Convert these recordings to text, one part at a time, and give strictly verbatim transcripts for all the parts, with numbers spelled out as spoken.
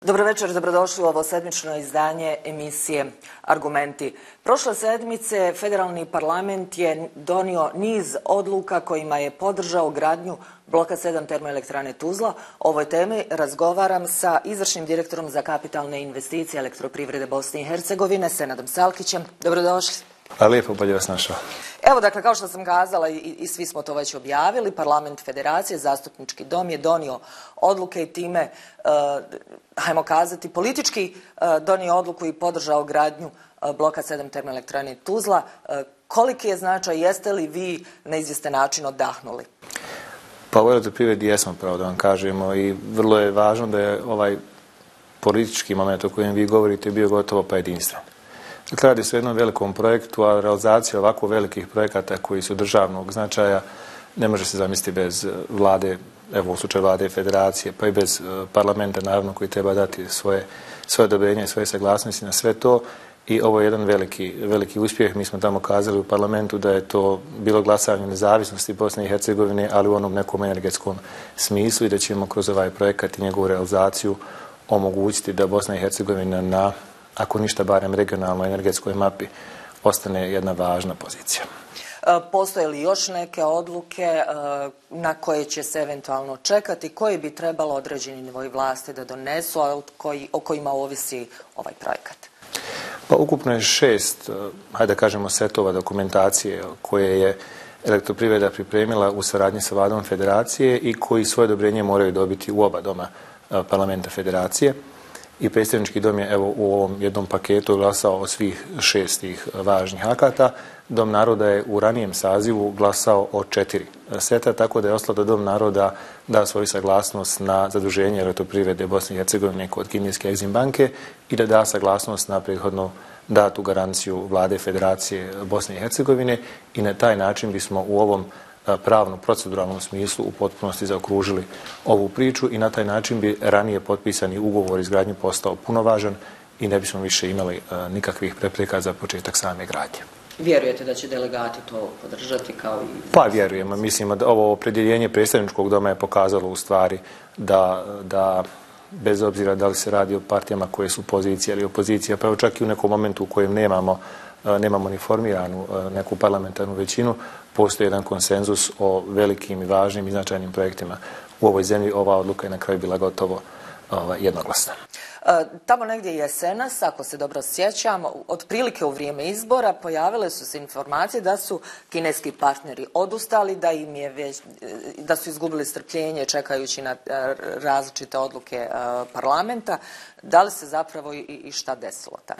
Dobro večer, dobrodošli u ovo sedmično izdanje emisije Argumenti. Prošle sedmice federalni parlament je donio niz odluka kojima je podržao gradnju bloka sedam termoelektrane Tuzla. O ovoj temi razgovaram sa izvršnim direktorom za kapitalne investicije Elektroprivrede Bosne i Hercegovine, Senadom Salkićem. Dobrodošli. A lijepo, bolje vas našao. Evo, dakle, kao što sam kazala i, i svi smo to već objavili, parlament federacije, zastupnički dom je donio odluke i time, uh, hajmo kazati, politički uh, donio odluku i podržao gradnju uh, bloka sedam termoelektrane Tuzla. Uh, koliki je značaj, jeste li vi na izvjestan način odahnuli? Pa u Elektroprivredi jesmo, pravo da vam kažemo, i vrlo je važno da je ovaj politički moment o kojem vi govorite bio gotovo pa jedinstven. Dakle, radi se o jednom velikom projektu, a realizacija ovako velikih projekata koji su državnog značaja ne može se zamisliti bez vlade, evo u slučaju vlade federacije, pa i bez parlamenta, naravno, koji treba dati svoje, svoje odobrenje i svoje saglasnosti na sve to. I ovo je jedan veliki, veliki uspjeh. Mi smo tamo kazali u parlamentu da je to bilo glasanje nezavisnosti Bosne i Hercegovine, ali u onom nekom energetskom smislu i da ćemo kroz ovaj projekat i njegovu realizaciju omogućiti da Bosna i Hercegovina na, ako ništa barem regionalnoj energetskoj mapi, ostane jedna važna pozicija. Postoje li još neke odluke na koje će se eventualno čekati, koji bi trebalo određeni nivoi vlasti da donesu, a o kojima ovisi ovaj projekat? Pa ukupno je šest, hajde da kažemo, setova dokumentacije koje je Elektroprivreda pripremila u saradnji sa vladom federacije i koji svoje odobrenje moraju dobiti u oba doma parlamenta federacije. I predstavnički dom je evo u ovom jednom paketu glasao o svih šestih važnih akata. Dom naroda je u ranijem sazivu glasao o četiri seta, tako da je ostalo da Dom naroda da svoju saglasnost na zaduženje Elektroprivrede Bosne i Hercegovine kod kineske Exim banke i da da saglasnost na prethodno datu garanciju vlade Federacije Bosne i Hercegovine i na taj način bismo u ovom pravno proceduralnom smislu u potpunosti zaokružili ovu priču i na taj način bi ranije potpisani ugovor izgradnje postao punovažan i ne bismo više imali nikakvih prepreka za početak same gradnje. Vjerujete da će delegati to podržati kao i... Pa vjerujemo. Mislim da ovo opredjeljenje predstavničkog doma je pokazalo u stvari da, da bez obzira da li se radi o partijama koje su pozicija ili opozicija, pa čak i u nekom momentu u kojem nemamo nemamo ni formiranu neku parlamentarnu većinu, postoji jedan konsenzus o velikim i važnim i značajnim projektima u ovoj zemlji. Ova odluka je na kraju bila gotovo jednoglasna. Tamo negdje jesenas, ako se dobro sjećam, otprilike u vrijeme izbora pojavile su se informacije da su kineski partneri odustali, da im je već, da su izgubili strpljenje čekajući na različite odluke parlamenta. Da li se zapravo i, i šta desilo tamo?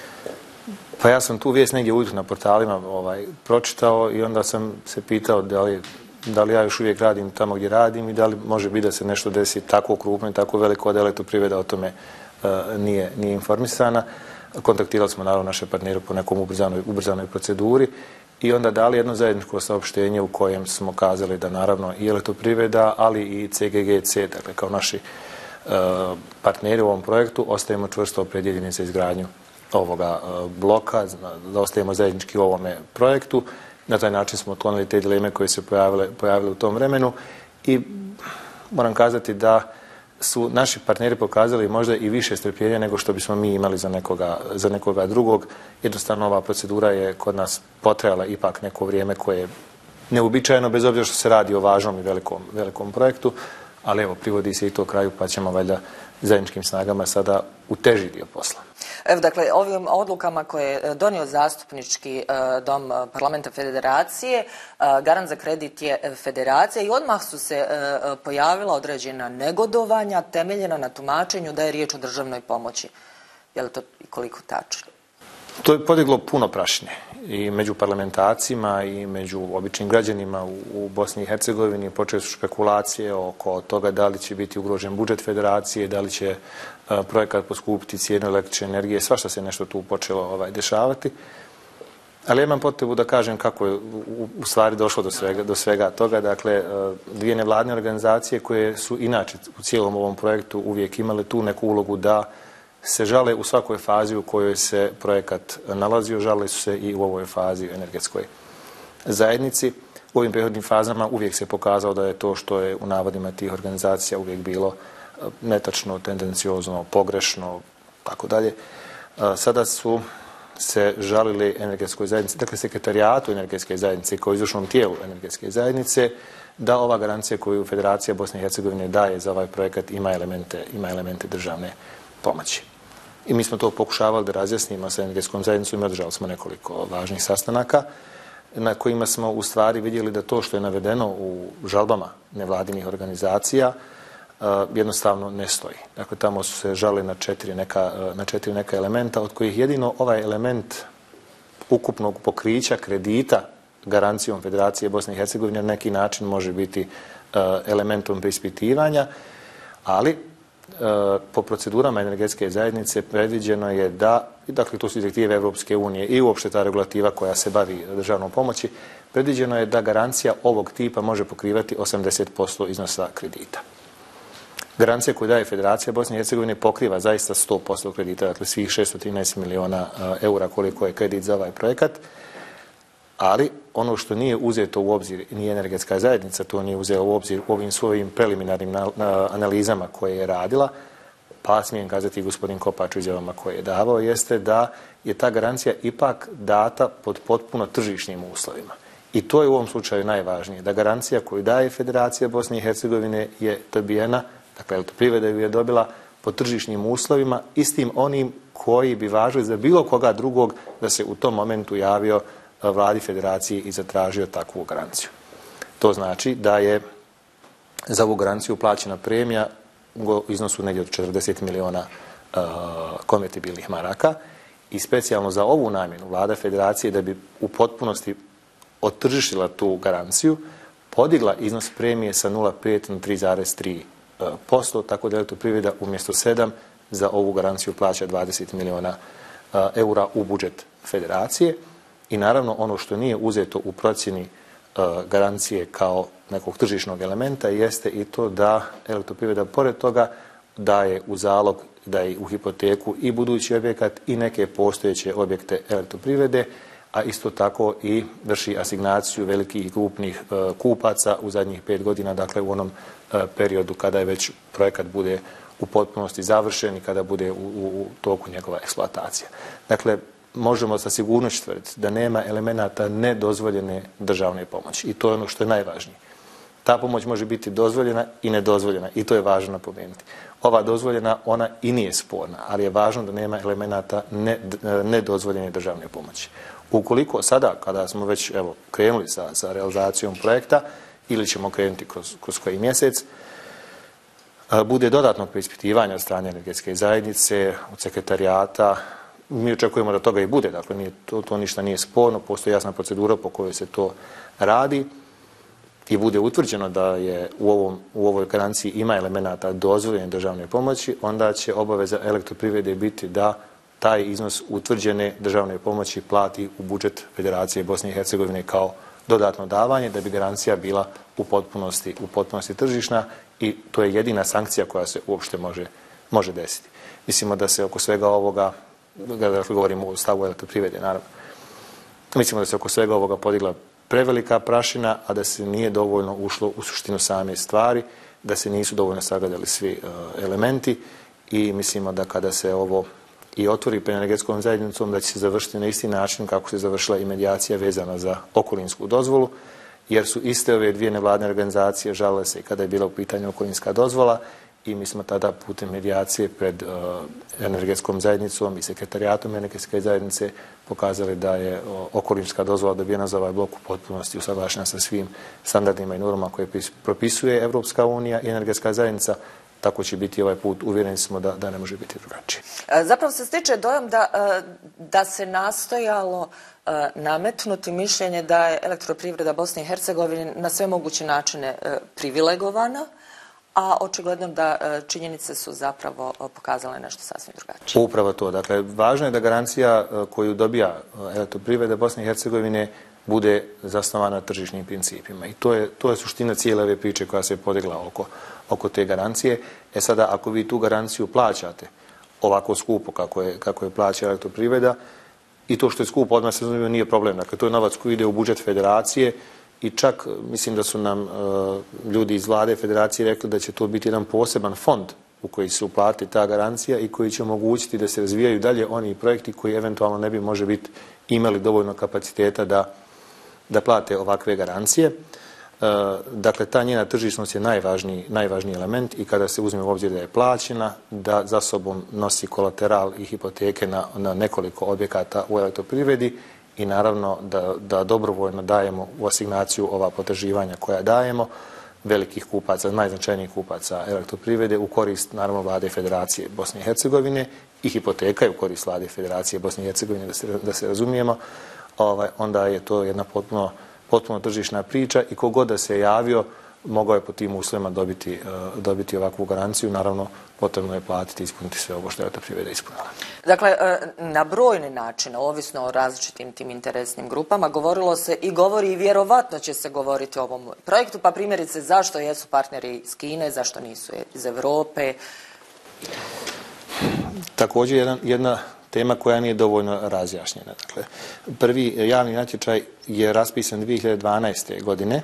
Pa ja sam tu vijest negdje ujutro na portalima ovaj, pročitao i onda sam se pitao da li, da li ja još uvijek radim tamo gdje radim i da li može biti da se nešto desi tako krupno i tako veliko da Elektroprivreda o tome uh, nije, nije informisana. Kontaktirali smo naravno naše partnere po nekom ubrzanoj, ubrzanoj proceduri i onda dali jedno zajedničko saopštenje u kojem smo kazali da naravno i Elektroprivreda, ali i C G G C, dakle kao naši uh, partneri u ovom projektu, ostajemo čvrsto opredjeljeni za izgradnju ovoga bloka, da ostajemo zajednički u ovome projektu. Na taj način smo otklonili te dileme koje se pojavile, pojavile u tom vremenu i moram kazati da su naši partneri pokazali možda i više strpljenja nego što bismo mi imali za nekoga, za nekoga drugog. Jednostavno ova procedura je kod nas potrajala ipak neko vrijeme koje je neuobičajeno, bez obzira što se radi o važnom i velikom, velikom projektu, ali evo, privodi se i to kraju, pa ćemo valjda zajedničkim snagama sada u teži dio posla. Evo, dakle, ovim odlukama koje je donio zastupnički dom parlamenta federacije, garant za kredit je federacija i odmah su se pojavila određena negodovanja temeljena na tumačenju da je riječ o državnoj pomoći. Je li to i koliko tačno? To je podiglo puno prašnje i među parlamentarcima i među običnim građanima u, u Bosni i Hercegovini. Počele su špekulacije oko toga da li će biti ugrožen budžet federacije, da li će a, projekat poskupiti cijenu električne energije, svašta se nešto tu počelo ovaj, dešavati. Ali ja imam potrebu da kažem kako je u, u stvari došlo do svega, do svega toga. Dakle, dvije nevladine organizacije koje su inače u cijelom ovom projektu uvijek imale tu neku ulogu da se žale u svakoj fazi u kojoj se projekat nalazio, žale su se i u ovoj fazi u energetskoj zajednici. U ovim prethodnim fazama uvijek se pokazalo da je to što je u navodima tih organizacija uvijek bilo netačno, tendenciozno, pogrešno, tako dalje. Sada su se žalili energetskoj zajednici, dakle sekretarijatu energetske zajednice kao izvršnom tijelu energetske zajednice, da ova garancija koju Federacija Bosne i Hercegovine daje za ovaj projekat ima elemente, ima elemente državne pomoći. I mi smo to pokušavali da razjasnimo sa energetskom zajednicom i održali smo nekoliko važnih sastanaka na kojima smo u stvari vidjeli da to što je navedeno u žalbama nevladinih organizacija jednostavno ne stoji. Dakle, tamo su se žalili na četiri neka, na četiri neka elementa, od kojih jedino ovaj element ukupnog pokrića kredita garancijom Federacije Bosne i Hercegovine na neki način može biti elementom preispitivanja, ali po procedurama energetske zajednice predviđeno je da, dakle to su direktive Evropske unije i uopšte ta regulativa koja se bavi državnom pomoći, predviđeno je da garancija ovog tipa može pokrivati osamdeset posto iznosa kredita. Garancija koju daje Federacija Bosne i Hercegovine pokriva zaista sto posto kredita, dakle svih šesto trinaest miliona eura koliko je kredit za ovaj projekat, ali ono što nije uzeto u obzir, nije energetska zajednica, to nije uzela u obzir u ovim svojim preliminarnim analizama koje je radila, pa smijem kazati gospodin Kopač u izjavama koje je davao, jeste da je ta garancija ipak data pod potpuno tržišnim uslovima. I to je u ovom slučaju najvažnije, da garancija koju daje Federacija Bosne i Hercegovine je dobijena, dakle Elektroprivreda ju je dobila pod tržišnim uslovima, istim onim koji bi važili za bilo koga drugog da se u tom momentu javio vladi Federacije i zatražio takvu garanciju. To znači da je za ovu garanciju plaćena premija u iznosu negdje od četrdeset miliona uh, konvertibilnih maraka i specijalno za ovu namjenu vlada Federacije da bi u potpunosti otržišila tu garanciju, podigla iznos premije sa nula zarez pet na tri zarez tri posto, tako da Elektroprivreda umjesto sedam za ovu garanciju plaća dvadeset miliona uh, eura u budžet Federacije. I naravno ono što nije uzeto u procjeni uh, garancije kao nekog tržišnog elementa jeste i to da Elektroprivreda pored toga daje u zalog, daje u hipoteku i budući objekat i neke postojeće objekte Elektroprivrede, a isto tako i vrši asignaciju velikih i krupnih uh, kupaca u zadnjih pet godina, dakle u onom uh, periodu kada je već projekat bude u potpunosti završen i kada bude u, u, u toku njegova eksploatacija. Dakle, možemo sa sigurnošću tvrditi da nema elemenata nedozvoljene državne pomoći. I to je ono što je najvažnije. Ta pomoć može biti dozvoljena i nedozvoljena i to je važno napomenuti. Ova dozvoljena, ona i nije sporna, ali je važno da nema elemenata nedozvoljene državne pomoći. Ukoliko sada, kada smo već evo, krenuli sa, sa realizacijom projekta ili ćemo krenuti kroz, kroz koji mjesec, bude dodatnog preispitivanja od strane energetske zajednice, od sekretarijata. Mi očekujemo da toga i bude, dakle nije, to, to ništa nije sporno, postoji jasna procedura po kojoj se to radi i bude utvrđeno da je u, ovom, u ovoj garanciji ima elemenata dozvoljene državne pomoći, onda će obaveza Elektroprivrede biti da taj iznos utvrđene državne pomoći plati u budžet Federacije Bosne i Hercegovine kao dodatno davanje, da bi garancija bila u potpunosti, u potpunosti tržišna i to je jedina sankcija koja se uopšte može, može desiti. Mislimo da se oko svega ovoga, kada govorimo o stavu Elektroprivrede, naravno, mislimo da se oko svega ovoga podigla prevelika prašina, a da se nije dovoljno ušlo u suštinu same stvari, da se nisu dovoljno sagledali svi uh, elementi i mislimo da kada se ovo i otvori pred energetskom zajednicom da će se završiti na isti način kako se završila i medijacija vezana za okolinsku dozvolu, jer su iste ove dvije nevladine organizacije žalile se i kada je bila u pitanju okolinska dozvola i mi smo tada putem medijacije pred uh, energetskom zajednicom i sekretarijatom energetske zajednice pokazali da je uh, okolinska dozvola dobijena za ovaj blok u potpunosti usaglašena sa svim standardima i normama koje propisuje Evropska unija i energetska zajednica. Tako će biti ovaj put, uvjereni smo da, da ne može biti drugačije. Zapravo se stiče dojam da, da se nastojalo nametnuti mišljenje da je Elektroprivreda Bosne i Hercegovine na sve moguće načine privilegovana, a očigledno da činjenice su zapravo pokazale nešto sasvim drugačije. Upravo to. Dakle, važno je da garancija koju dobija Elektroprivreda Bosne i Hercegovine bude zasnovana na tržišnim principima. I to je, to je suština cijele ove priče koja se podigla oko, oko te garancije. E sada, ako vi tu garanciju plaćate ovako skupo kako je, kako je plaća Elektroprivreda, i to što je skupo odmah se zanimljivo nije problem. Dakle, to je novac koji ide u budžet Federacije i čak mislim da su nam uh, ljudi iz vlade Federacije rekli da će to biti jedan poseban fond u koji se uplati ta garancija i koji će omogućiti da se razvijaju dalje oni projekti koji eventualno ne bi može biti imali dovoljno kapaciteta da, da plate ovakve garancije. Dakle, ta njena tržišnost je najvažniji, najvažniji element i kada se uzme u obzir da je plaćena, da za sobom nosi kolateral i hipoteke na, na nekoliko objekata u elektroprivredi i naravno da, da dobrovoljno dajemo u asignaciju ova potraživanja koja dajemo velikih kupaca, najznačajnijih kupaca elektroprivrede u korist naravno Vlade Federacije Bosne i Hercegovine i hipoteka je u korist Vlade Federacije Bosne i Hercegovine, da se, da se razumijemo, ovaj, onda je to jedna potpuno potpuno tržišna priča i kogod da se javio mogao je po tim uslovima dobiti, uh, dobiti ovakvu garanciju. Naravno, potrebno je platiti i ispuniti sve ovo što je elektroprivreda ispunila. Dakle, na brojne načine, ovisno o različitim tim interesnim grupama, govorilo se i govori i vjerovatno će se govoriti o ovom projektu, pa primjerice zašto jesu partneri iz Kine, zašto nisu iz Europe? Također jedan, jedna tema koja nije dovoljno razjašnjena. Dakle, prvi javni natječaj je raspisan dvije hiljade dvanaeste. godine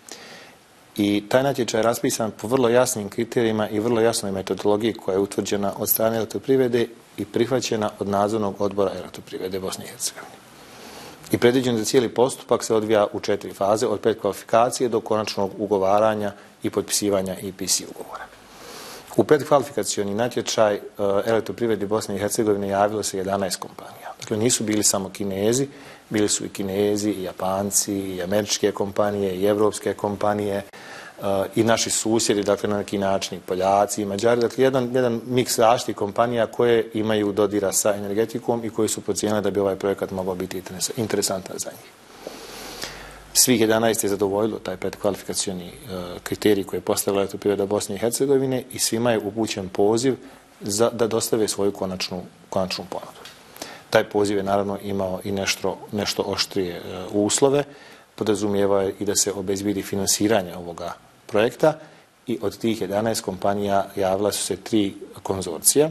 i taj natječaj je raspisan po vrlo jasnim kriterijima i vrlo jasnoj metodologiji koja je utvrđena od strane elektroprivrede i prihvaćena od nadzornog odbora elektroprivrede Bosne i Hercegovine. I predviđen za cijeli postupak se odvija u četiri faze, od predkvalifikacije do konačnog ugovaranja i potpisivanja E P C ugovora. U predkvalifikacioni natječaj elektroprivredi Bosne i Hercegovine javilo se jedanaest kompanija. Dakle, nisu bili samo Kinezi, bili su i Kinezi, i Japanci, i američke kompanije, i evropske kompanije, i naši susjedi, dakle, na neki način, i Poljaci, i Mađari. Dakle, jedan, jedan miks različitih kompanija koje imaju dodira sa energetikom i koji su procijenili da bi ovaj projekat mogao biti interesantan za njih. Svih jedanaest je zadovoljilo taj predkvalifikacioni kriterij koji je postavila elektroprivreda Bosne i Hercegovine i svima je upućen poziv za, da dostave svoju konačnu, konačnu ponudu. Taj poziv je naravno imao i nešto, nešto oštrije uslove, podrazumijevao je i da se obezbedi finansiranje ovoga projekta i od tih jedanaest kompanija javila su se tri konzorcija.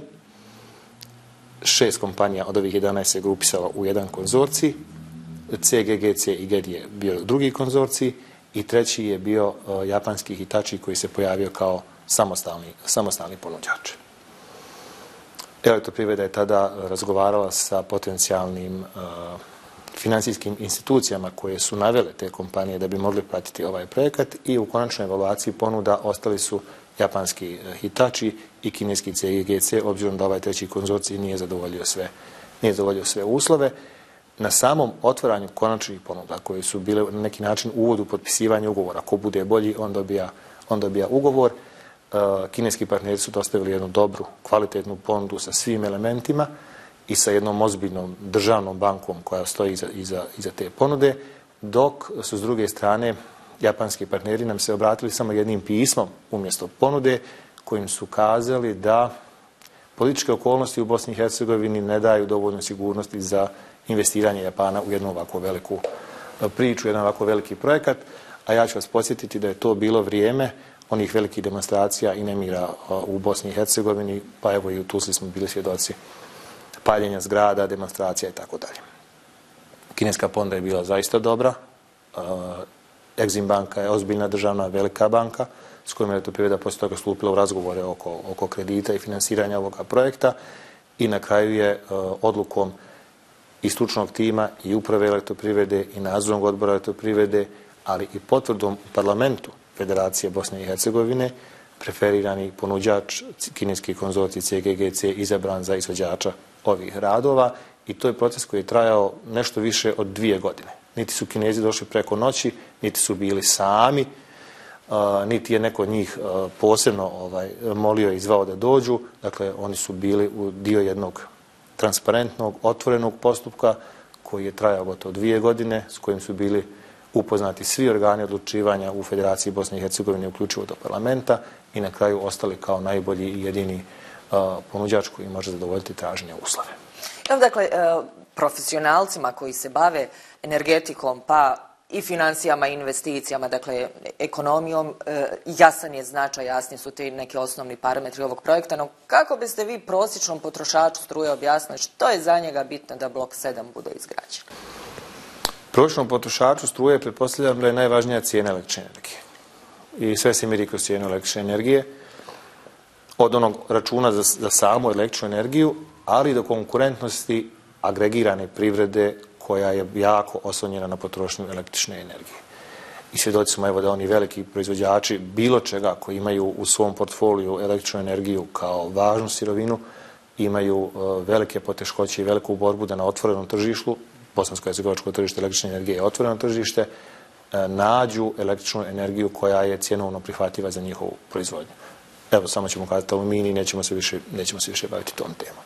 Šest kompanija od ovih jedanaest se grupisalo u jedan konzorcij, C G G C i G E D je bio drugi konzorcij i treći je bio uh, japanski Hitachi koji se pojavio kao samostalni, samostalni ponuđač. Elektroprivreda je tada razgovarala sa potencijalnim uh, financijskim institucijama koje su navele te kompanije da bi mogli pratiti ovaj projekat i u konačnoj evaluaciji ponuda ostali su japanski Hitachi i kineski C G G C, obzirom da ovaj treći konzorcij nije zadovoljio sve, nije zadovoljio sve uslove. Na samom otvaranju konačnih ponuda koje su bile na neki način uvod u potpisivanje ugovora, ko bude bolji, on dobija, on dobija ugovor. Kineski partneri su dostavili jednu dobru, kvalitetnu ponudu sa svim elementima i sa jednom ozbiljnom državnom bankom koja stoji iza, iza, iza te ponude, dok su s druge strane japanski partneri nam se obratili samo jednim pismom umjesto ponude kojim su kazali da političke okolnosti u Bosni i Hercegovini ne daju dovoljno sigurnosti za investiranje Japana u jednu ovako veliku priču, jedan ovako veliki projekat, a ja ću vas podsjetiti da je to bilo vrijeme onih velikih demonstracija i nemira u Bosni i Hercegovini, pa evo i u Tuzli smo bili svjedoci paljenja zgrada, demonstracija i tako dalje. Kineska ponuda je bila zaista dobra, Exim banka je ozbiljna državna velika banka s kojom je elektroprivreda poslije toga stupila u razgovore oko, oko kredita i finansiranja ovoga projekta i na kraju je odlukom i stručnog tima i uprave elektroprivrede i nadzornog odbora elektroprivrede, ali i potvrdom u parlamentu Federacije Bosne i Hercegovine preferirani ponuđač kineski konzorcij C G G C izabran za izvođača ovih radova i to je proces koji je trajao nešto više od dvije godine. Niti su Kinezi došli preko noći, niti su bili sami, Uh, niti je neko od njih uh, posebno ovaj, molio i zvao da dođu. Dakle, oni su bili u dio jednog transparentnog, otvorenog postupka koji je trajao gotovo dvije godine, s kojim su bili upoznati svi organi odlučivanja u Federaciji Bosne i Hercegovine, uključivo do parlamenta i na kraju ostali kao najbolji i jedini uh, ponuđač koji može zadovoljiti traženje uslove. Dakle, uh, profesionalcima koji se bave energetikom, pa i financijama i investicijama, dakle ekonomijom, jasan je značaj, jasni su ti neki osnovni parametri ovog projekta, no kako biste vi prosječnom potrošaču struje objasnili što je za njega bitno da blok sedam bude izgrađen? Prosječnom potrošaču struje pretpostavljam da je najvažnija cijena električne energije. I sve se mjeri kroz cijenu električne energije. od onog računa za, za samu električnu energiju, ali i do konkurentnosti agregirane privrede koja je jako oslonjena na potrošnju električne energije. I svjedoci smo evo da oni veliki proizvođači bilo čega koji imaju u svom portfoliju električnu energiju kao važnu sirovinu, imaju uh, velike poteškoće i veliku borbu da na otvorenom tržištu, bosansko-hercegovačko tržište električne energije je otvoreno tržište, uh, nađu električnu energiju koja je cjenovno prihvatljiva za njihovu proizvodnju. Evo, samo ćemo kazati Alumini, nećemo se više, nećemo se više baviti tom temom.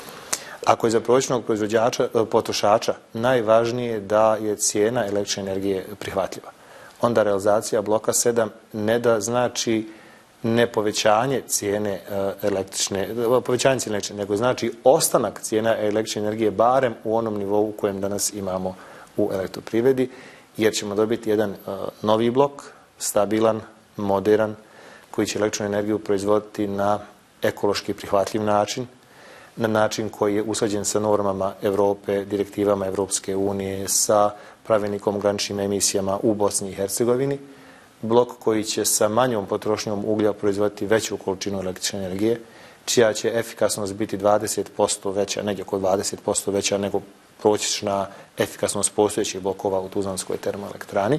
Ako je za prosječnog proizvođača, potrošača najvažnije da je cijena električne energije prihvatljiva, onda realizacija bloka sedam ne da znači ne povećanje cijene električne, povećanje cijene električne, nego znači ostanak cijena električne energije barem u onom nivou u kojem danas imamo u elektroprivredi, jer ćemo dobiti jedan novi blok, stabilan, modern, koji će električnu energiju proizvoditi na ekološki prihvatljiv način, na način koji je usklađen sa normama Europe, direktivama Evropske unije, sa pravilnikom o graničnim emisijama u Bosni i Hercegovini, blok koji će sa manjom potrošnjom uglja proizvoditi veću količinu električne energije, čija će efikasnost biti dvadeset posto veća, negdje oko dvadeset posto veća nego prosječna efikasnost postojećih blokova u Tuzlanskoj termoelektrani.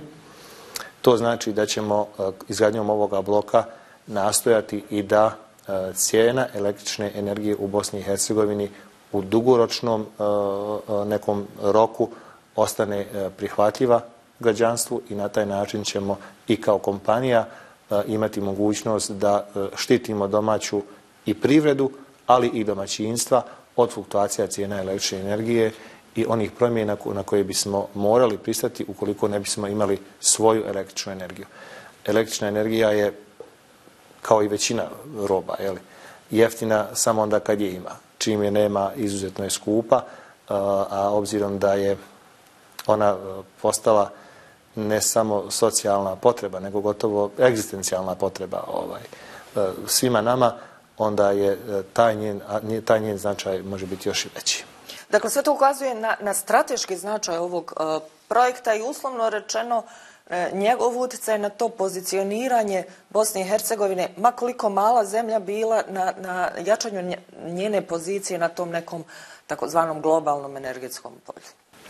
To znači da ćemo izgradnjom ovoga bloka nastojati i da cijena električne energije u Bosni i Hercegovini u dugoročnom nekom roku ostane prihvatljiva građanstvu i na taj način ćemo i kao kompanija imati mogućnost da štitimo domaću i privredu, ali i domaćinstva od fluktuacija cijena električne energije i onih promjena na koje bismo morali pristati ukoliko ne bismo imali svoju električnu energiju. Električna energija je, kao i većina roba, jeli, jeftina samo onda kad je ima. Čim je nema, izuzetno je skupa, a obzirom da je ona postala ne samo socijalna potreba, nego gotovo egzistencijalna potreba ovaj, svima nama, onda je taj njen, taj njen značaj može biti još i veći. Dakle, sve to ukazuje na, na strateški značaj ovog uh, projekta i uslovno rečeno njegov utjecaj na to pozicioniranje Bosne i Hercegovine, ma koliko mala zemlja bila, na, na jačanju njene pozicije na tom nekom takozvanom globalnom energetskom polju.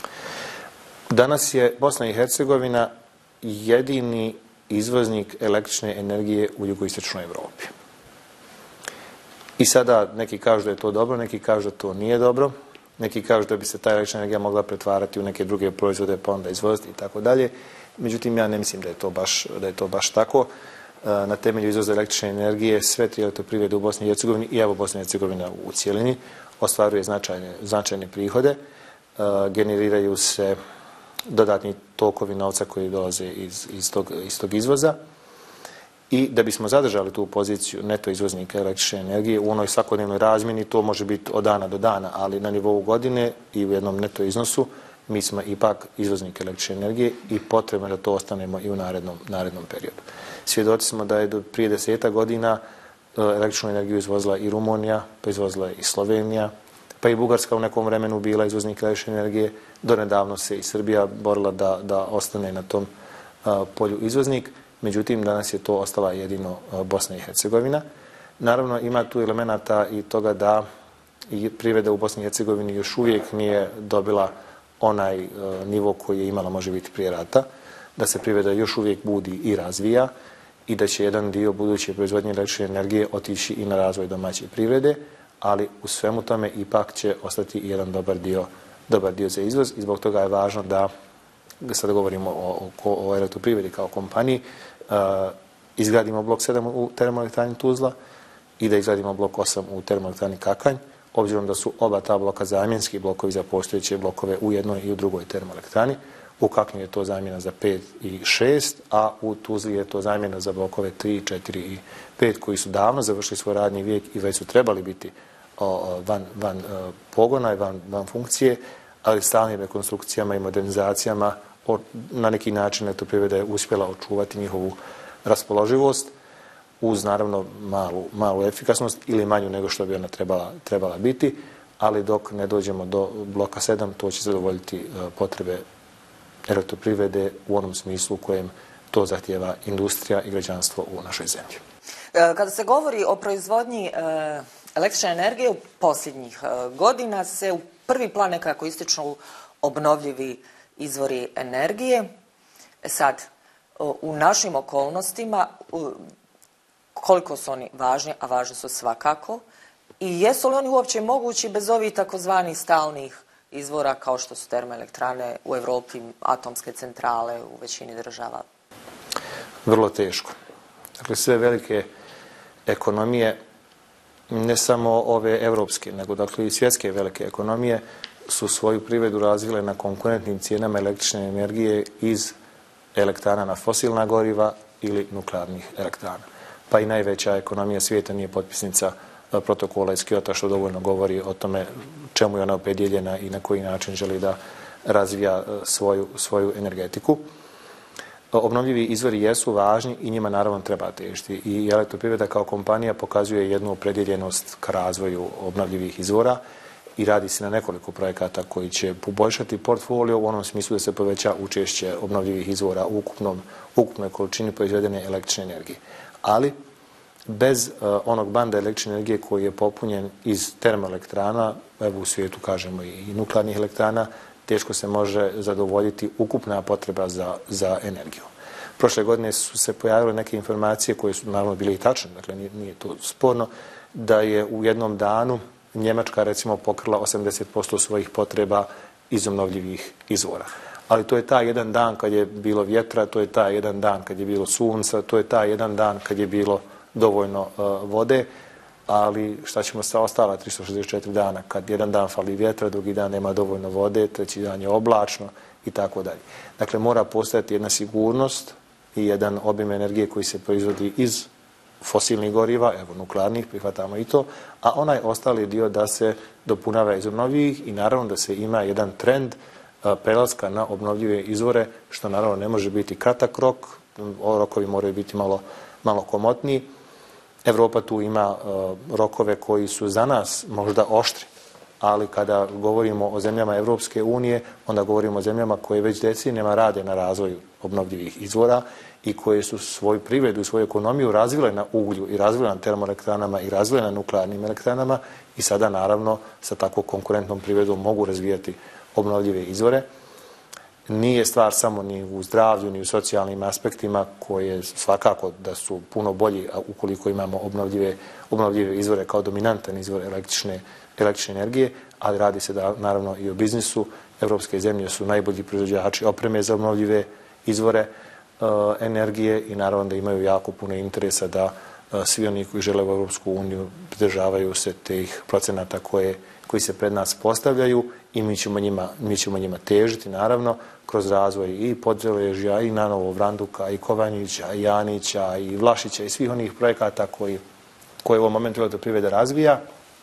Danas je Bosna i Hercegovina jedini izvoznik električne energije u jugoistočnoj Europi. I sada neki kažu da je to dobro, neki kažu da to nije dobro, neki kažu da bi se ta električna energija mogla pretvarati u neke druge proizvode pa onda izvoziti i tako dalje. Međutim, ja ne mislim da je to baš, da je to baš tako. Na temelju izvoza električne energije sve tri elektroprivrede u Bosni i Hercegovini i evo Bosna i Hercegovina u cijelini ostvaruje značajne, značajne prihode. Generiraju se dodatni tokovi novca koji dolaze iz, iz, tog, iz tog izvoza. I da bismo zadržali tu poziciju neto izvoznika električne energije u onoj svakodnevnoj razmjeni, to može biti od dana do dana, ali na nivou godine i u jednom neto iznosu mi smo ipak izvoznik električne energije i potrebno da to ostanemo i u narednom, narednom periodu. Svjedoci smo da je do prije deseta godina električnu energiju izvozila i Rumunija, pa izvozila i Slovenija, pa i Bugarska u nekom vremenu bila izvoznik električne energije. Donedavno se i Srbija borila da, da ostane na tom a, polju izvoznik. Međutim, danas je to ostala jedino Bosna i Hercegovina. Naravno, ima tu elemenata i toga da i privreda u Bosni i Hercegovini još uvijek nije dobila onaj nivo koji je imala, može biti, prije rata, da se privreda još uvijek budi i razvija i da će jedan dio buduće proizvodnje električne energije otići i na razvoj domaće privrede, ali u svemu tome ipak će ostati i jedan dobar dio, dobar dio za izvoz i zbog toga je važno da, sada govorimo o, o, o elektroprivredi kao kompaniji, uh, izgradimo blok sedam u termoelektrani Tuzla i da izgradimo blok osam u termoelektrani Kakanj, obzirom da su oba ta bloka zamjenski blokovi za postojeće blokove u jednoj i u drugoj termoelektrani. U Kakanju je to zamjena za pet i šest, a u Tuzli je to zamjena za blokove tri, četiri i pet koji su davno završili svoj radni vijek i već su trebali biti o, van, van o, pogona i van, van funkcije, ali stalnim rekonstrukcijama i modernizacijama o, na neki način elektroprivreda je uspjela očuvati njihovu raspoloživost uz naravno malu, malu efikasnost ili manju nego što bi ona trebala, trebala biti, ali dok ne dođemo do bloka sedam, to će zadovoljiti o, potrebe elektroprivrede u onom smislu u kojem to zahtijeva industrija i građanstvo u našoj zemlji. Kada se govori o proizvodnji električne energije, u posljednjih godina se u prvi plan nekako ističu obnovljivi izvori energije. Sad, u našim okolnostima, koliko su oni važni, a važni su svakako, i jesu li oni uopće mogući bez ovih takozvanih stalnih izvora kao što su termoelektrane u Europi, atomske centrale u većini država? Vrlo teško. Dakle, sve velike ekonomije, ne samo ove evropske, nego dakle i svjetske velike ekonomije, su svoju privredu razvile na konkurentnim cijenama električne energije iz elektrana na fosilna goriva ili nuklearnih elektrana. Pa i najveća ekonomija svijeta nije potpisnica protokola iz Kyota, što dovoljno govori o tome čemu je ona opredjeljena i na koji način želi da razvija svoju, svoju energetiku. Obnovljivi izvori jesu važni i njima naravno treba težiti. I Elektroprivreda kao kompanija pokazuje jednu opredjeljenost ka razvoju obnovljivih izvora i radi se na nekoliko projekata koji će poboljšati portfolio u onom smislu da se poveća učešće obnovljivih izvora u ukupnom, ukupnoj količini proizvedene električne energije. Ali bez uh, onog banda električne energije koji je popunjen iz termoelektrana, evo u svijetu kažemo i nuklearnih elektrana, teško se može zadovoljiti ukupna potreba za, za energiju. Prošle godine su se pojavile neke informacije koje su naravno bile i tačne, dakle nije, nije to sporno, da je u jednom danu Njemačka recimo pokrila osamdeset posto svojih potreba iz obnovljivih izvora. Ali to je taj jedan dan kad je bilo vjetra, to je taj jedan dan kad je bilo sunca, to je taj jedan dan kad je bilo dovoljno uh, vode, ali šta ćemo sa ostala tristo šezdeset četiri dana, kad jedan dan fali vjetra, drugi dan nema dovoljno vode, treći dan je oblačno i tako dalje. Dakle, mora postojati jedna sigurnost i jedan obim energije koji se proizvodi iz fosilnih goriva, evo nuklearnih, prihvatamo i to, a onaj ostali dio da se dopunava iz obnovljivih i naravno da se ima jedan trend uh, prelaska na obnovljive izvore, što naravno ne može biti kratak rok, rokovi moraju biti malo, malo komotniji. Evropa tu ima uh, rokove koji su za nas možda oštri, ali kada govorimo o zemljama Evropske unije, onda govorimo o zemljama koje već decenijama rade na razvoju obnovljivih izvora i koje su svoju privredu i svoju ekonomiju razvile na uglju i razvile na termoelektranama i razvile na nuklearnim elektranama i sada naravno sa tako konkurentnom privredom mogu razvijati obnovljive izvore. Nije stvar samo ni u zdravlju, ni u socijalnim aspektima koje svakako da su puno bolji ukoliko imamo obnovljive, obnovljive izvore kao dominantan izvor električne, električne energije, ali radi se da, naravno i o biznisu. Evropske zemlje su najbolji proizvođači opreme za obnovljive izvore uh, energije i naravno da imaju jako puno interesa da uh, svi oni koji žele u Evropsku uniju pridržavaju se tih procenata koje, koji se pred nas postavljaju i mi ćemo njima, mi ćemo njima težiti, naravno, kroz razvoj i Podzeležja, i na Novo Vranduka, i Kovanjića, i Janića, i Vlašića, i svih onih projekata koji, koje u ovom momentu Elektroprivreda razvija,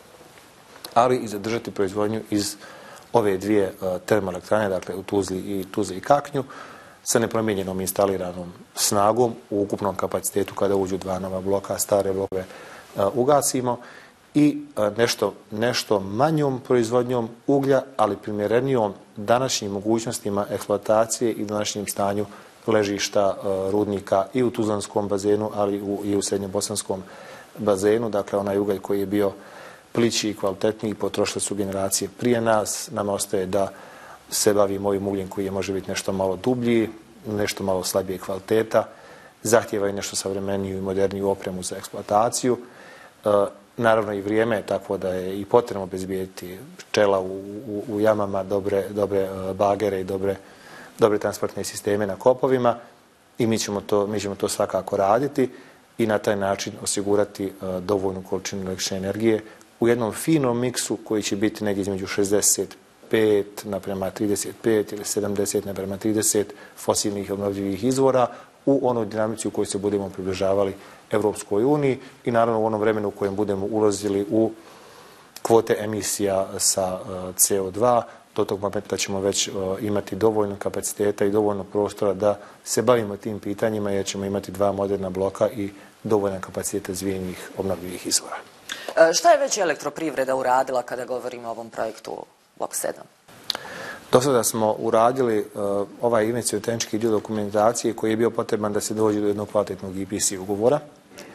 ali i zadržati proizvodnju iz ove dvije uh, termoelektrane, dakle u Tuzli i, Tuzli i Kaknju, sa nepromijenjenom instaliranom snagom u ukupnom kapacitetu kada uđu dva nova bloka, stare blokove uh, ugasimo, i nešto, nešto manjom proizvodnjom uglja, ali primjerenijom današnjim mogućnostima eksploatacije i današnjim stanju ležišta rudnika i u Tuzlanskom bazenu, ali u, i u Srednjobosanskom bazenu. Dakle, onaj ugalj koji je bio plići i kvalitetniji, potrošile su generacije prije nas. Nama ostaje da se bavimo ovim ugljem koji je može biti nešto malo dublji, nešto malo slabije kvaliteta, zahtjeva i nešto savremeniju i moderniju opremu za eksploataciju. Naravno i vrijeme je tako da je i potrebno obezbijediti pčela u, u, u jamama, dobre, dobre bagere i dobre, dobre transportne sisteme na kopovima i mi ćemo to, mi ćemo to svakako raditi i na taj način osigurati uh, dovoljnu količinu električne energije u jednom finom miksu koji će biti negdje između šezdeset pet naprema trideset pet ili sedamdeset naprema trideset fosilnih obnovljivih izvora u onoj dinamici u kojoj se budemo približavali Evropskoj uniji i naravno u onom vremenu u kojem budemo ulazili u kvote emisija sa C O dva, do tog momenta ćemo već imati dovoljno kapaciteta i dovoljno prostora da se bavimo tim pitanjima jer ćemo imati dva moderna bloka i dovoljan kapacitet razvijenih obnovljivih izvora. Šta je već Elektroprivreda uradila kada govorimo o ovom projektu Blok sedam? Do sada smo uradili uh, ovaj investicioni tehnički dio dokumentacije koji je bio potreban da se dođe do jednog kvalitetnog I P C ugovora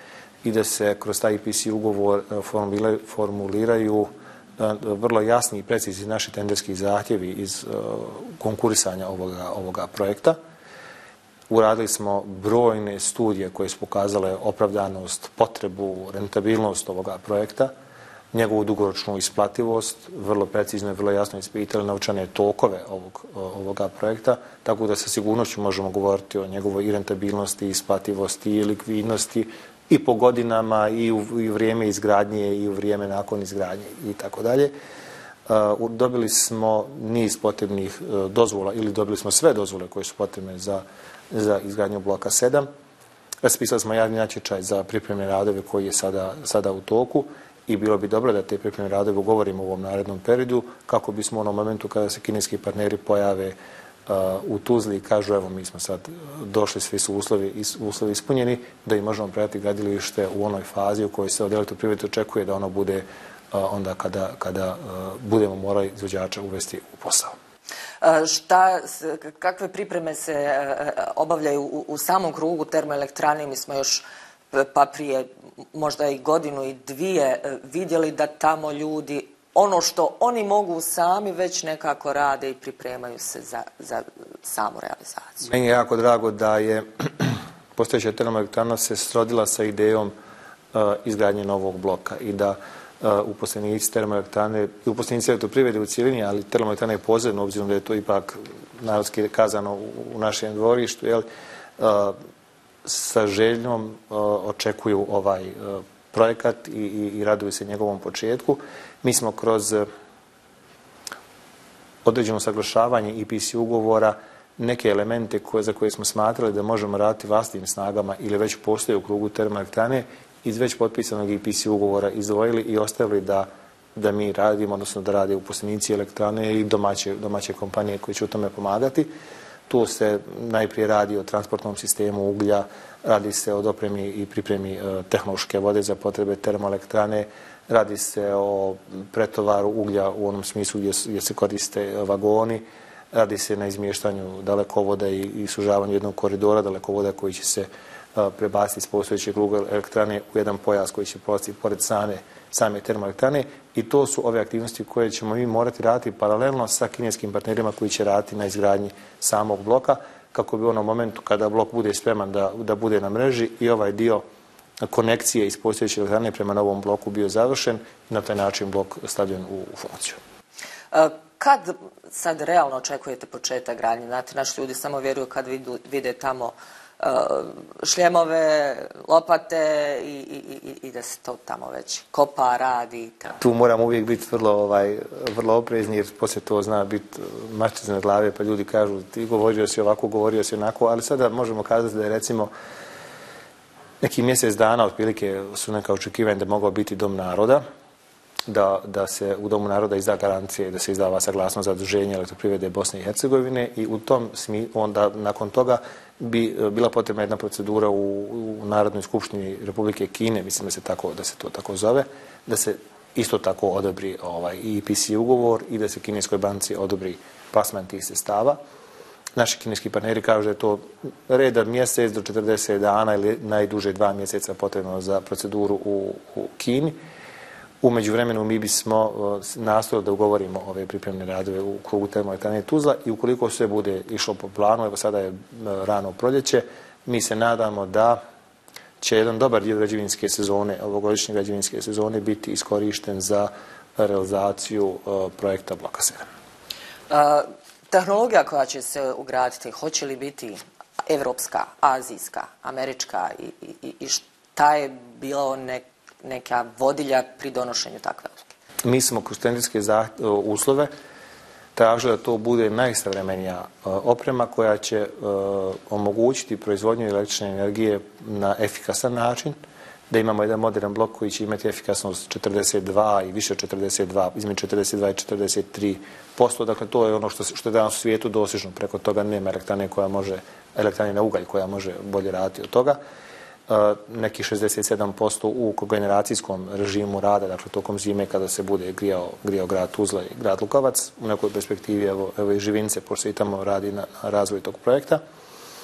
i da se kroz taj I P C ugovor formuliraju vrlo jasni i precizni naši tenderski zahtjevi iz konkurisanja ovoga, ovoga projekta. Uradili smo brojne studije koje su pokazale opravdanost, potrebu, rentabilnost ovoga projekta, njegovu dugoročnu isplativost, vrlo precizno i vrlo jasno ispitali novčane tokove ovog, ovoga projekta, tako da sa sigurnošću možemo govoriti o njegovoj i rentabilnosti, isplativosti i likvidnosti i po godinama i u, i u vrijeme izgradnje i u vrijeme nakon izgradnje i tako dalje. Dobili smo niz potrebnih dozvola ili dobili smo sve dozvole koje su potrebne za, za izgradnju bloka sedam. Raspisali smo javni natječaj za pripremne radove koji je sada, sada u toku i bilo bi dobro da te pripremne radove govorimo u ovom narednom periodu kako bismo u onom momentu kada se kineski partneri pojave uh, u Tuzli i kažu evo mi smo sad došli, svi su uslovi, is, uslovi ispunjeni, da im možemo predati gradilište u onoj fazi u kojoj se od Elektroprivrede očekuje da ono bude uh, onda kada, kada uh, budemo morali izvođača uvesti u posao. Šta, kakve pripreme se obavljaju u, u samom krugu termoelektrane? Mi smo još pa prije možda i godinu i dvije vidjeli da tamo ljudi ono što oni mogu sami već nekako rade i pripremaju se za, za samu realizaciju. Meni je jako drago da je postojeća termoelektrana se srodila sa idejom uh, izgradnje novog bloka i da uh, uposlenici termoelektrane i uposlenici Elektroprivrede u cijelini, ali termoelektrana je posebno obzirom da je to ipak narodski kazano u, u našem dvorištu, jel, uh, sa željom uh, očekuju ovaj uh, projekat i, i, i raduju se njegovom početku. Mi smo kroz uh, određeno saglašavanje I P C ugovora neke elemente koje, za koje smo smatrali da možemo raditi vlastnim snagama ili već postoje u krugu termoelektrane iz već potpisanog I P C ugovora izdvojili i ostavili da, da mi radimo, odnosno da rade uposlenici elektrane i domaće, domaće kompanije koje će u tome pomagati. Tu se najprije radi o transportnom sistemu uglja, radi se o dopremi i pripremi tehnološke vode za potrebe termoelektrane, radi se o pretovaru uglja u onom smislu gdje, gdje se koriste vagoni, radi se na izmještanju dalekovoda i, i sužavanju jednog koridora dalekovoda koji će se uh, prebaciti iz postojećeg kruga elektrane u jedan pojas koji će prolaziti pored same, same termoelektrane i to su ove aktivnosti koje ćemo mi morati raditi paralelno sa kineskim partnerima koji će raditi na izgradnji samog bloka kako bi u onom momentu kada blok bude spreman da, da bude na mreži i ovaj dio konekcije iz postojeće elektrane prema novom bloku bio završen i na taj način blok stavljen u, u funkciju. Uh, Kad sad realno očekujete početak gradnje? Znate, naši ljudi samo vjeruju kad vidu, vide tamo uh, šljemove, lopate i, i, i da se to tamo već kopa, radi. Tamo. Tu moramo uvijek biti vrlo, ovaj, vrlo oprezni jer poslije to zna biti mačice na glave pa ljudi kažu ti govorio si ovako, govorio si onako, ali sada možemo kazati da je recimo neki mjesec dana otprilike su neka očekivanja da mogao biti Dom naroda. Da, da se u Domu naroda izda garancije, da se izdava saglasnost za zaduženje Elektroprivrede Bosne i Hercegovine i u tom smislu onda nakon toga bi bila potrebna jedna procedura u, u Narodnoj skupštini Republike Kine, mislim da se, tako, da se to tako zove, da se isto tako odobri ovaj, I P C ugovor i da se kineskoj banci odobri plasman tih sredstava. Naši kineski partneri kažu da je to reda mjesec do četrdeset dana ili najduže dva mjeseca potrebno za proceduru u, u Kini. U međuvremenu mi bismo nastojali da ugovorimo ove pripremne radove u krugu termoelektrane Tuzla i ukoliko sve bude išlo po planu, evo sada je rano proljeće, mi se nadamo da će jedan dobar dio građevinske sezone, ovogodišnje građevinske sezone biti iskorišten za realizaciju projekta bloka sedam. Uh, tehnologija koja će se ugraditi, hoće li biti evropska, azijska, američka i, i, i šta je bilo nek neka vodilja pri donošenju takve odluke? Mi smo kroz tenderske uslove tražili da to bude najsavremenija oprema koja će omogućiti proizvodnju električne energije na efikasan način, da imamo jedan modern blok koji će imati efikasnost četrdeset dva i više od četrdeset dva, između četrdeset dva i četrdeset tri posto. Dakle, to je ono što, što je danas u svijetu dosežno. Preko toga nema elektrane koja može, elektrane na ugalj koja može bolje raditi od toga. Uh, neki šezdeset sedam posto u kogeneracijskom režimu rada, dakle tokom zime kada se bude grijao, grijao grad Tuzla i grad Lukovac. U nekoj perspektivi evo, evo i Živince, pošto se i tamo radi na razvoju tog projekta.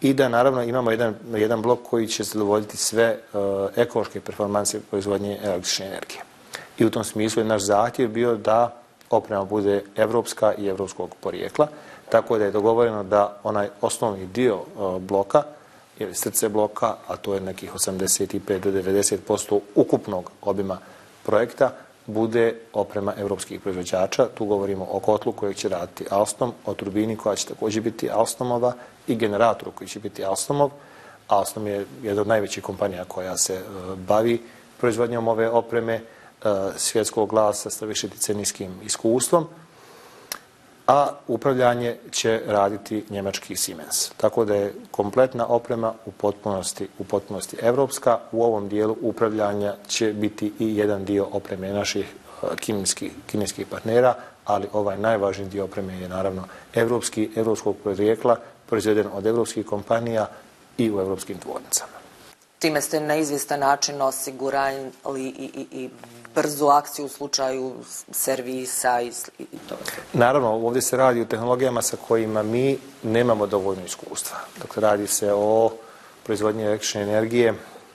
i da naravno imamo jedan, jedan blok koji će zadovoljiti sve uh, ekološke performanse proizvodnje električne energije. I u tom smislu je naš zahtjev bio da oprema bude evropska i evropskog porijekla, tako da je dogovoreno da onaj osnovni dio uh, bloka, ili srce bloka, a to je nekih osamdeset pet do devedeset posto ukupnog obima projekta, bude oprema evropskih proizvođača. Tu govorimo o kotlu koji će raditi Alstom, o turbini koja će također biti Alstomova i generatoru koji će biti Alstomov. Alstom je jedna od najvećih kompanija koja se uh, bavi proizvodnjom ove opreme, uh, svjetskog glasa sa višedecenijskim iskustvom, a upravljanje će raditi njemački Siemens. Tako da je kompletna oprema u potpunosti, u potpunosti evropska. U ovom dijelu upravljanja će biti i jedan dio opreme naših kineskih, kineskih partnera, ali ovaj najvažniji dio opreme je naravno evropski, evropskog porijekla, proizveden od evropskih kompanija i u evropskim tvornicama. Time ste na izvjestan način osigurali i, i, i brzu akciju u slučaju servisa i, i to. Naravno, ovdje se radi o tehnologijama sa kojima mi nemamo dovoljno iskustva. Dakle, radi se o proizvodnji električne energije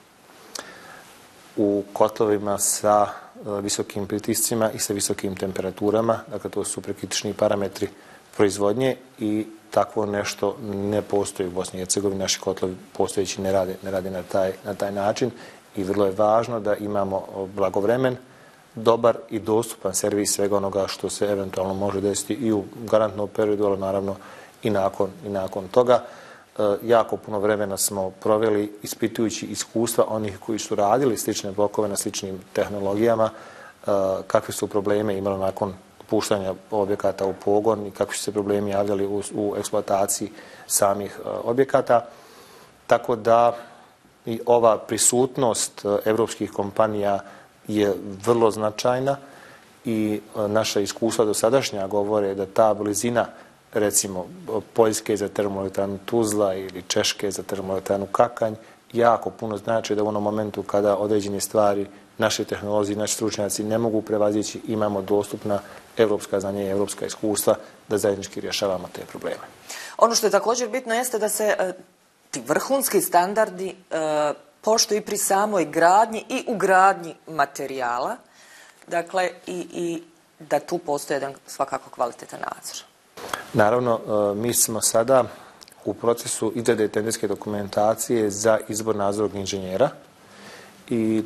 u kotlovima sa visokim pritiscima i sa visokim temperaturama. Dakle, to su prekritični parametri proizvodnje i takvo nešto ne postoji u Bosni i Hercegovini. Naši kotlovi postojeći ne rade, ne rade na, taj, na taj način i vrlo je važno da imamo blagovremen, dobar i dostupan servis svega onoga što se eventualno može desiti i u garantnom periodu, ali naravno i nakon, i nakon toga. E, jako puno vremena smo proveli ispitujući iskustva onih koji su radili slične blokove na sličnim tehnologijama, e, kakve su probleme imali nakon puštanja objekata u pogon i kakvi su se problemi javljali u, u eksploataciji samih e, objekata. Tako da i ova prisutnost evropskih kompanija je vrlo značajna i naša iskustva do sadašnja govore da ta blizina, recimo Poljske za termoelektranu Tuzla ili Češke za termoelektranu Kakanj, jako puno znači da u onom momentu kada određene stvari naši tehnolozi i naši stručnjaci ne mogu prevazići, imamo dostupna evropska znanja i evropska iskustva da zajednički rješavamo te probleme. Ono što je također bitno jeste da se ti vrhunski standardi e, poštuju i pri samoj gradnji i ugradnji materijala, dakle i, i da tu postoji jedan svakako kvalitetan nadzor. Naravno, e, mi smo sada u procesu izrade tenderske dokumentacije za izbor nadzornog inženjera i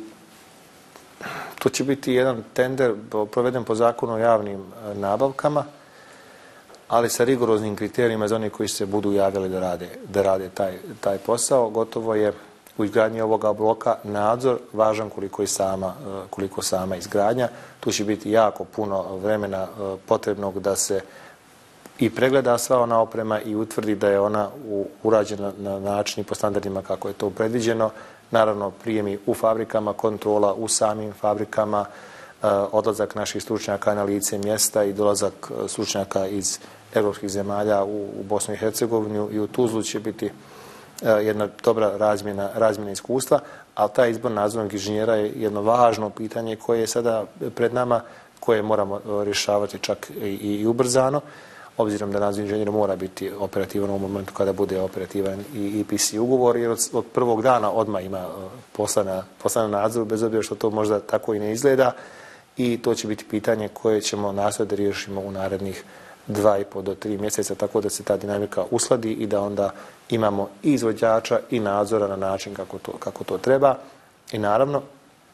to će biti jedan tender proveden po zakonu o javnim nabavkama, ali sa rigoroznim kriterijima za one koji se budu javljali da rade, da rade taj, taj posao. Gotovo je u izgradnji ovoga bloka nadzor važan koliko i sama, koliko sama izgradnja. Tu će biti jako puno vremena potrebnog da se i pregleda sva ona oprema i utvrdi da je ona urađena na način i po standardima kako je to predviđeno. Naravno, prijemi u fabrikama, kontrola u samim fabrikama, odlazak naših stručnjaka na lice mjesta i dolazak stručnjaka iz evropskih zemalja u, u Bosnu i Hercegovinu i u Tuzlu će biti jedna dobra razmjena, razmjena iskustva, ali taj izbor nadzornog inženjera je jedno važno pitanje koje je sada pred nama, koje moramo rješavati čak i, i ubrzano, obzirom da nadzorni inženjer mora biti operativan u momentu kada bude operativan i E P C ugovor, jer od, od prvog dana odmah ima posla na, posla na nadzoru, bez obzira što to možda tako i ne izgleda, i to će biti pitanje koje ćemo nastojati da riješimo u narednih dva i po do tri mjeseca, tako da se ta dinamika usladi i da onda imamo i izvođača i nadzora na način kako to, kako to treba. I naravno,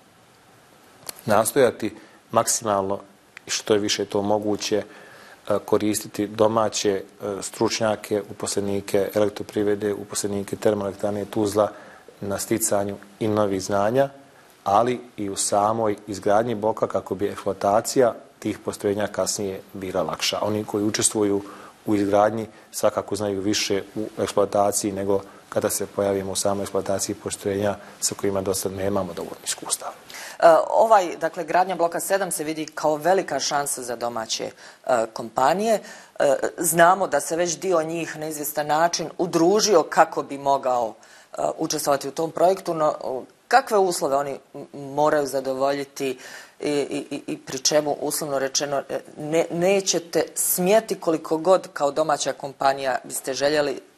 nastojati maksimalno, što je više to moguće, koristiti domaće stručnjake, uposlenike elektroprivrede, uposlenike termoelektrane Tuzla na sticanju i novih znanja, ali i u samoj izgradnji bloka kako bi eksploatacija tih postrojenja kasnije bila lakša. Oni koji učestvuju u izgradnji svakako znaju više u eksploataciji nego kada se pojavimo u samoj eksploataciji postrojenja sa kojima do sad nemamo dovoljno iskustava. Ovaj, dakle, gradnja bloka sedam se vidi kao velika šansa za domaće e, kompanije. E, znamo da se već dio njih na izvjestan način udružio kako bi mogao e, učestvovati u tom projektu, no kakve uslove oni moraju zadovoljiti i, i, i pri čemu, uslovno rečeno, ne, nećete smjeti koliko god kao domaća kompanija biste željeli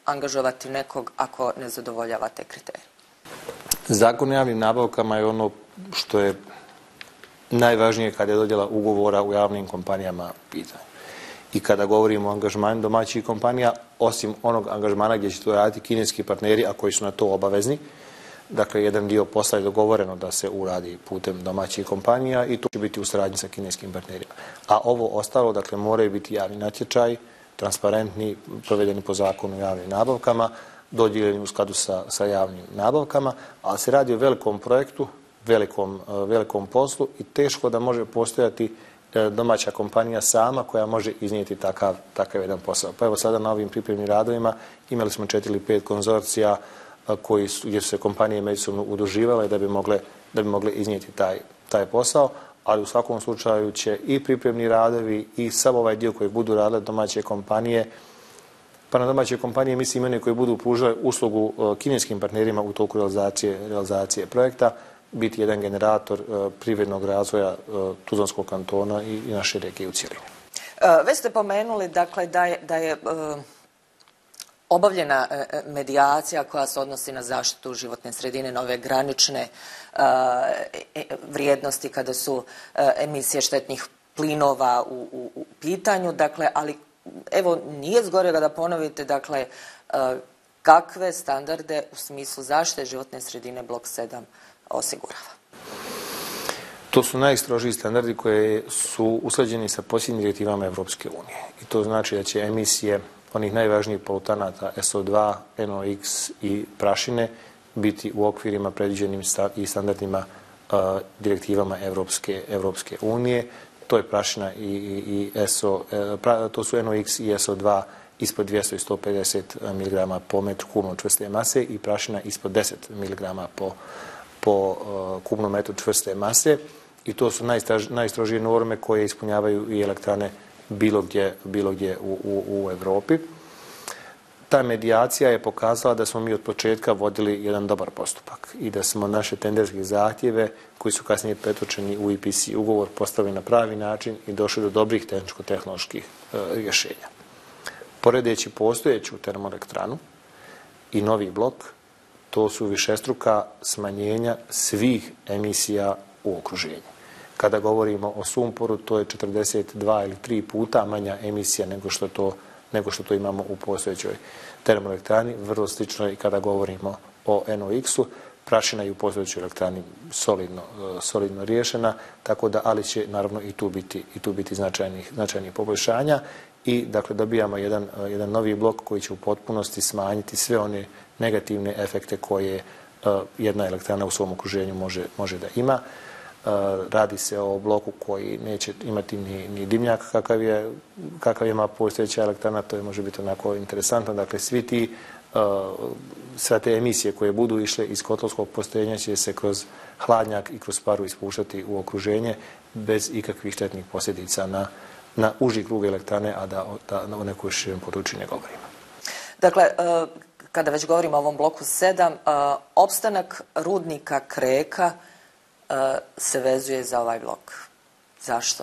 angažovati nekog ako ne zadovoljava te kriterije? Zakon o javnim nabavkama je ono što je najvažnije kada je dodjela ugovora u javnim kompanijama pitanje. I kada govorimo o angažmanu domaćih kompanija, osim onog angažmana gdje će to raditi kineski partneri, a koji su na to obavezni, dakle, jedan dio posla je dogovoreno da se uradi putem domaćih kompanija i to će biti u suradnji sa kineskim partnerima. A ovo ostalo, dakle, moraju biti javni natječaj, transparentni, provedeni po zakonu o javnim nabavkama, dodijeljeni u skladu sa, sa javnim nabavkama, ali se radi o velikom projektu, velikom, velikom poslu i teško da može postojati domaća kompanija sama koja može iznijeti takav, takav jedan posao. Pa evo sada na ovim pripremnim radovima imali smo četiri ili pet konzorcija koji su, gdje su se kompanije međusobno udruživale da bi mogle, da bi mogle iznijeti taj, taj posao, ali u svakom slučaju će i pripremni radovi i sav ovaj dio koji budu radile domaće kompanije, pa na domaće kompanije mislim one koji budu pružale uslugu kineskim partnerima u toku realizacije, realizacije projekta, biti jedan generator privrednog razvoja Tuzlanskog kantona i, i naše regije u cjelini. Već ste pomenuli, dakle, da je, da je obavljena medijacija koja se odnosi na zaštitu životne sredine, na ove granične vrijednosti kada su emisije štetnih plinova u, u, u pitanju, dakle, ali evo nije zgorega da ponovite, dakle, kakve standarde u smislu zaštite životne sredine blok sedam osigurava? To su najstrožiji standardi koji su usklađeni sa posljednjim direktivama Evropske unije. I to znači da će emisije onih najvažnijih polutanata S O dva, N O X i prašine biti u okvirima predviđenim i standardima uh, direktivama Evropske, Evropske unije. To je prašina i, i, i S O, uh, pra, to su N O X i S O dva ispod dvjesto i sto pedeset miligrama po metru kubnom čvrste mase i prašina ispod deset miligrama po, po uh, kubnom metru čvrste mase. I to su najstraž, najstrožije norme koje ispunjavaju i elektrane bilo gdje, bilo gdje u, u, u Europi. Ta medijacija je pokazala da smo mi od početka vodili jedan dobar postupak i da smo naše tenderske zahtjeve, koji su kasnije pretočeni u I P C ugovor, postavili na pravi način i došli do dobrih tehničko-tehnoloških e, rješenja. Poredeći postojeću termoelektranu i novi blok, to su višestruka smanjenja svih emisija u okruženju. Kada govorimo o sumporu, to je četrdeset dva ili tri puta manja emisija nego što to, nego što to imamo u postojećoj termoelektrani. Vrlo slično i kada govorimo o N O X-u, prašina je u postojećoj elektrani solidno, solidno riješena, tako da, ali će naravno i tu biti, i tu biti značajnih, značajnih poboljšanja i dakle dobijamo jedan, jedan novi blok koji će u potpunosti smanjiti sve one negativne efekte koje uh, jedna elektrana u svom okruženju može, može da ima. Uh, radi se o bloku koji neće imati ni, ni dimnjak kakav je, kakav ima postojeća elektrana, to je može biti onako interesantno. Dakle, svi ti, uh, sve te emisije koje budu išle iz kotlovskog postrojenja će se kroz hladnjak i kroz paru ispuštati u okruženje bez ikakvih štetnih posljedica na, na uži krug elektrane, a da, da o nekoj širem području ne govorimo. Dakle, uh, kada već govorimo o ovom bloku sedam, uh, opstanak rudnika Kreka se vezuje za ovaj blok. Zašto?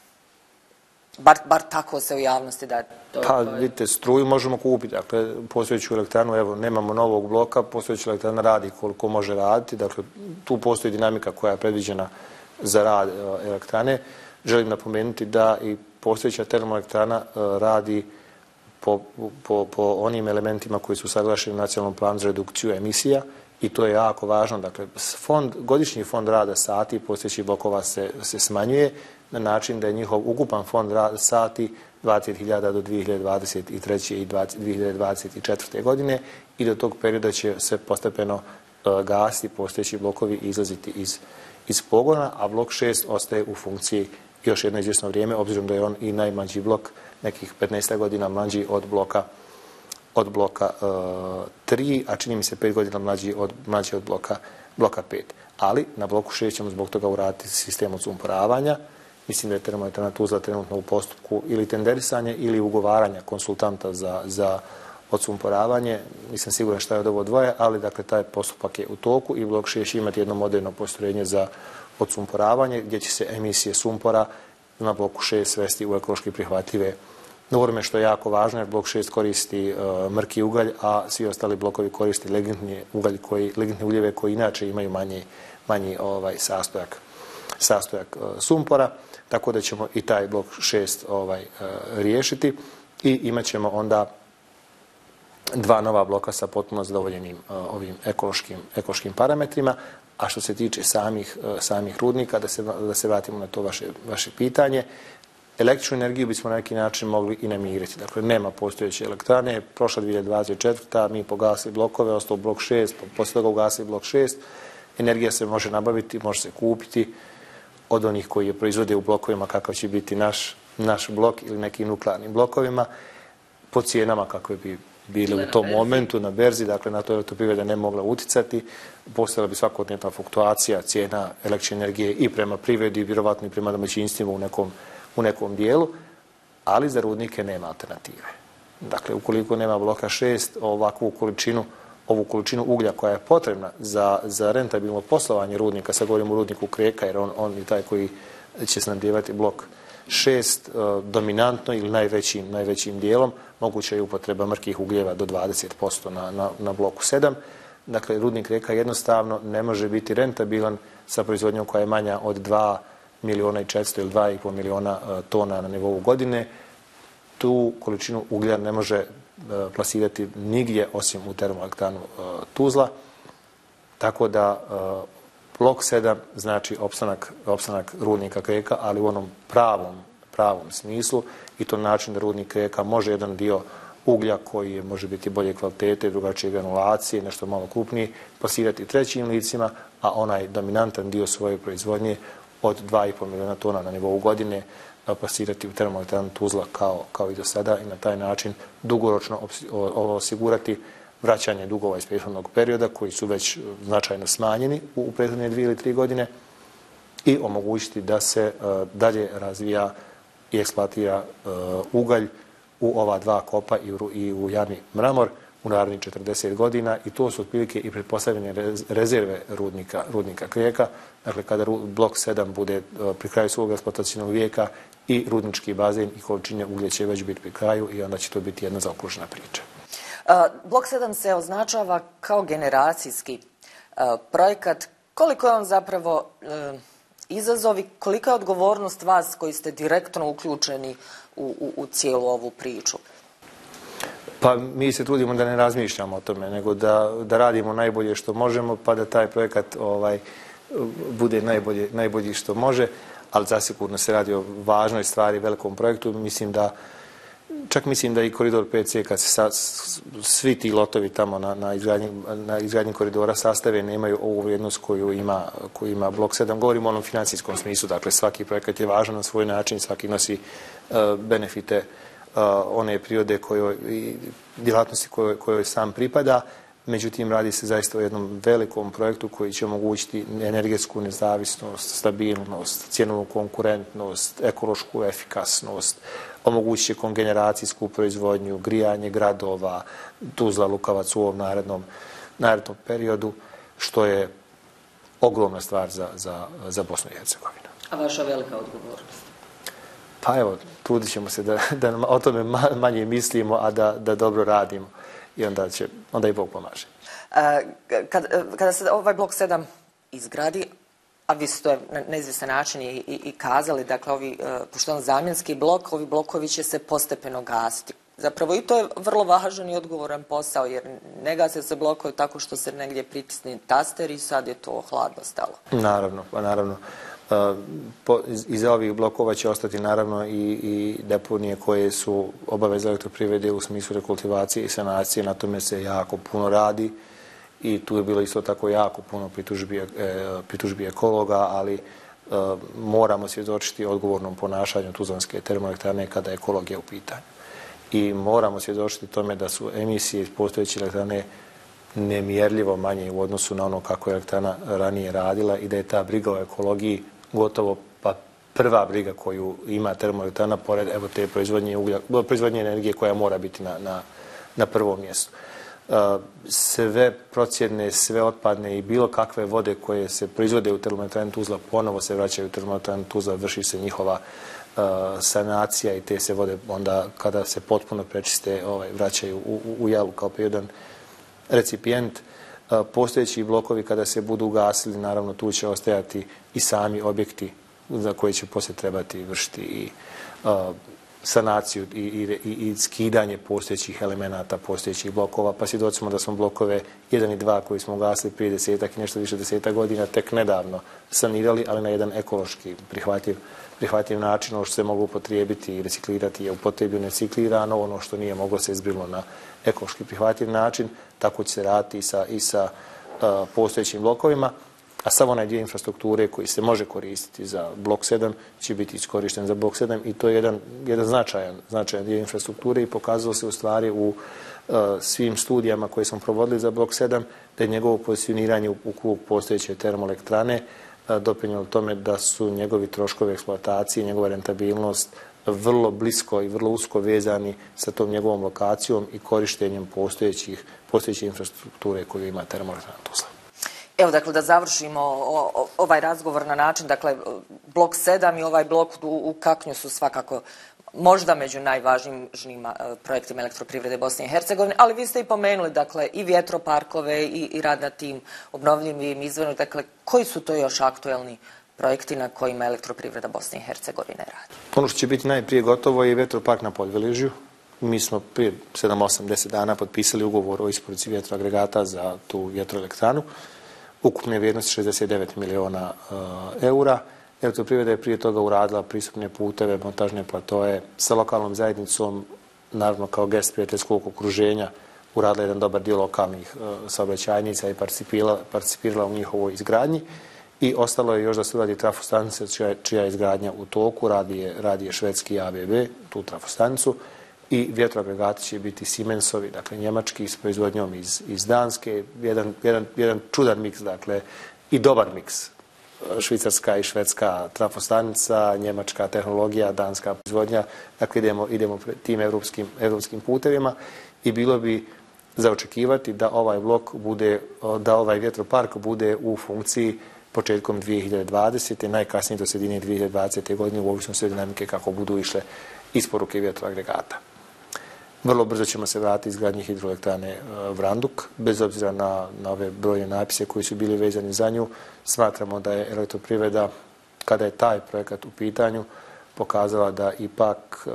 Bar, bar tako se u javnosti da... To, pa, vidite, struju možemo kupiti. Dakle, postojeću elektranu, evo, nemamo novog bloka, postojeća elektrana radi koliko može raditi. Dakle, tu postoji dinamika koja je predviđena za rad elektrane. Želim napomenuti da i postojeća termoelektrana radi po, po, po onim elementima koji su saglašeni u nacionalnom planu za redukciju emisija. I to je jako važno. Dakle, fond, godišnji fond rada sati postojećih blokova se, se smanjuje na način da je njihov ukupan fond rada sati dvadeset hiljada do dvije hiljade dvadeset treće i dvije hiljade dvadeset četvrte godine i do tog perioda će se postepeno uh, gasiti postojeći blokovi i izlaziti iz, iz pogona, a blok šest ostaje u funkciji još jedno izvjesno vrijeme, obzirom da je on i najmlađi blok, nekih petnaest godina mlađi od bloka od bloka uh, tri, a čini mi se pet godina mlađi od, mlađi od bloka, bloka pet. Ali na bloku šest ćemo zbog toga uraditi sistem odsumporavanja. Mislim da je termoelektrana Tuzla trenutno u postupku ili tenderisanja ili ugovaranja konsultanta za, za odsumporavanje. Nisam siguran šta je od ovo dvoje, ali dakle taj postupak je u toku i blok šest će imati jedno moderno postrojenje za odsumporavanje gdje će se emisije sumpora na bloku šest svesti u ekološki prihvatljive norme, što je jako važno, jer blok šest koristi mrki ugalj, a svi ostali blokovi koristi ligentni ugalj, ligentne uljeve koji inače imaju manji, manji ovaj, sastojak, sastojak sumpora, tako da ćemo i taj blok šest ovaj, riješiti i imat ćemo onda dva nova bloka sa potpuno zadovoljenim ovim ekološkim, ekološkim parametrima. A što se tiče samih, samih rudnika, da se, da se vratimo na to vaše, vaše pitanje, električnu energiju bismo na neki način mogli i namiriti. Dakle, nema postojeće elektrane. Prošla dvije hiljade dvadeset četvrta. mi pogasili blokove, ostao blok šest, poslije toga ugasili blok šest. Energija se može nabaviti, može se kupiti od onih koji je proizvode u blokovima kakav će biti naš, naš blok ili nekim nuklearnim blokovima, po cijenama kakve bi bile u tom momentu na berzi, dakle na to elektroprivreda ne mogla uticati. Postojala bi svakodnevna fluktuacija cijena električne energije i prema privredi, i vjerovatno i prema domaćinstvima u nekom, u nekom dijelu, ali za rudnike nema alternative. Dakle, ukoliko nema bloka šest, ovakvu količinu, ovu količinu uglja koja je potrebna za, za rentabilno poslovanje rudnika, sad govorimo o rudniku Kreka, jer on, on je taj koji će snabdijevati blok šest, dominantno ili najvećim, najvećim dijelom, moguća je upotreba mrkih ugljeva do dvadeset posto na, na, na bloku sedam. Dakle, rudnik Kreka jednostavno ne može biti rentabilan sa proizvodnjom koja je manja od dva miliona i četiristo ili dva i pol miliona tona na nivou godine. Tu količinu uglja ne može plasirati nigdje osim u termoelektranu Tuzla. Tako da blok sedam znači opstanak, opstanak rudnika Kreka, ali u onom pravom, pravom smislu, i to način da rudnik Kreka može jedan dio uglja koji je, može biti bolje kvalitete, drugačije granulacije, nešto malo krupniji, plasirati trećim licima, a onaj dominantan dio svoje proizvodnje od dva i pol miliona tona na nivou godine plasirati u termoelektranu Tuzla kao, kao i do sada i na taj način dugoročno osigurati vraćanje dugova iz prethodnog perioda koji su već značajno smanjeni u prethodne dvije ili tri godine i omogućiti da se dalje razvija i eksploatira ugalj u ova dva kopa i u jami Mramor u narednih četrdeset godina, i to su otprilike i pretpostavljene rezerve rudnika, rudnika Kreka. Dakle, kada blok sedam bude pri kraju svog eksploatacijnog vijeka, i rudnički bazen i količine uglja će već biti pri kraju i onda će to biti jedna zaokružena priča. Blok sedam se označava kao generacijski projekat. Koliko je on zapravo izazov i kolika je odgovornost vas koji ste direktno uključeni u, u, u cijelu ovu priču? Pa mi se trudimo da ne razmišljamo o tome, nego da, da radimo najbolje što možemo, pa da taj projekat ovaj, bude najbolje, najbolji što može, ali zasigurno se radi o važnoj stvari, velikom projektu. Mislim da, čak mislim da i koridor pet ce, kad se sa, svi ti lotovi tamo na, na, izgradnji, na izgradnji koridora sastave, nemaju ovu vrijednost koju ima, koju ima blok sedam. Govorimo o onom financijskom smislu, dakle svaki projekat je važan na svoj način, svaki nosi uh, benefite uh, one prirode kojoj, i djelatnosti kojoj, kojoj sam pripada. Međutim, radi se zaista o jednom velikom projektu koji će omogućiti energetsku nezavisnost, stabilnost, cjenovnu konkurentnost, ekološku efikasnost, omogućit će kongeneracijsku proizvodnju, grijanje gradova, Tuzla, Lukavac u ovom narednom, narednom periodu, što je ogromna stvar za, za, za Bosnu i Hercegovinu. A vaša velika odgovornost? Pa evo, trudit ćemo se da, da o tome manje mislimo, a da, da dobro radimo. I onda, će, onda i Bog pomaže. Kad, kada se ovaj blok sedam izgradi, a vi ste na neizvjestan način i, i, i kazali, dakle, ovi, pošto je on zamjenski blok, ovi blokovi će se postepeno gasiti. Zapravo i to je vrlo važan i odgovoran posao, jer ne gase se blokovi tako što se negdje pritisne taster i sad je to hladno stalo. Naravno, pa naravno. Po, iz, iza ovih blokova će ostati naravno i, i deponije koje su obaveze elektroprivrede u smislu rekultivacije i sanacije. Na tome se jako puno radi i tu je bilo isto tako jako puno pritužbi, e, pritužbi ekologa, ali e, moramo svjedočiti odgovornom ponašanju Tuzlanske termoelektrane kada je ekologija u pitanju. I moramo svjedočiti tome da su emisije iz postojeće elektrane nemjerljivo manje u odnosu na ono kako je elektrana ranije radila i da je ta briga o ekologiji gotovo pa prva briga koju ima termoelektrana pored evo te proizvodnje, uglja, proizvodnje energije koja mora biti na, na, na prvom mjestu. sve procjedne, sve otpadne i bilo kakve vode koje se proizvode u termoelektrani Tuzla ponovo se vraćaju u termoelektranu Tuzla, vrši se njihova sanacija i te se vode onda kada se potpuno prečiste vraćaju u Jalu kao jedan recipijent. Postojeći blokovi kada se budu ugasili, naravno tu će ostajati i sami objekti za koje će poslije trebati vršiti i sanaciju i, i, i skidanje postojećih elemenata, postojećih blokova, pa svjedoci smo da smo blokove jedan i dva koji smo ugasili prije desetak i nešto više desetak godina tek nedavno sanirali, ali na jedan ekološki prihvatljiv, prihvatljiv način. Ono što se moglo upotrijebiti i reciklirati je upotrijebljeno, reciklirano, ono što nije moglo se izbrilo na ekološki prihvatljiv način, tako će se raditi i sa, i sa uh, postojećim blokovima. A samo onaj dio infrastrukture koji se može koristiti za blok sedam će biti iskorišten za blok sedam i to je jedan, jedan značajan, značajan dio infrastrukture i pokazalo se u stvari u uh, svim studijama koje smo provodili za blok sedam da je njegovo pozicioniranje u, u krug postojeće termoelektrane uh, doprinijelo tome da su njegovi troškovi eksploatacije, njegova rentabilnost vrlo blisko i vrlo usko vezani sa tom njegovom lokacijom i korištenjem postojećih, postojeće infrastrukture koju ima termoelektrana Tuzla. Evo, dakle, da završimo ovaj razgovor na način, dakle, blok sedam i ovaj blok u Kaknju su svakako možda među najvažnijim projektima elektroprivrede Bosne i Hercegovine, ali vi ste i pomenuli, dakle, i vjetroparkove i, i rad na tim obnovljivim izvorima, dakle, koji su to još aktuelni projekti na kojima elektroprivreda Bosne i Hercegovine radi? Ono što će biti najprije gotovo je vjetropark na Podveležju. Mi smo prije sedam, osam, deset dana potpisali ugovor o isporuci vjetroagregata za tu vjetroelektranu. Ukupne vrijednosti šezdeset devet miliona uh, eura. Elektroprivreda je prije toga uradila pristupne puteve, montažne platoje sa lokalnom zajednicom, naravno kao gest prijateljskog okruženja, uradila jedan dobar dio lokalnih uh, saobraćajnica i participirala, participirala u njihovoj izgradnji. I ostalo je još da se uradi trafostanice čija, čija je izgradnja u toku, radi je, radi je švedski A B B, tu trafostanicu. I vjetroagregati će biti Siemensovi, dakle njemački, s proizvodnjom iz, iz Danske, jedan, jedan, jedan čudan miks, dakle i dobar miks. Švicarska i švedska trafostanica, njemačka tehnologija, danska proizvodnja, dakle idemo, idemo tim evropskim, evropskim putevima i bilo bi za očekivati da ovaj blok bude, da ovaj vjetropark bude u funkciji početkom dvije hiljade dvadesete. najkasnije do sredine dvije hiljade dvadesete. godine u ovisnosti od dinamike kako budu išle isporuke vjetroagregata. Vrlo brzo ćemo se vratiti izgradnji hidroelektrane Vranduk, bez obzira na, na ove brojne napise koji su bili vezani za nju. Smatramo da je elektroprivreda, kada je taj projekat u pitanju, pokazala da ipak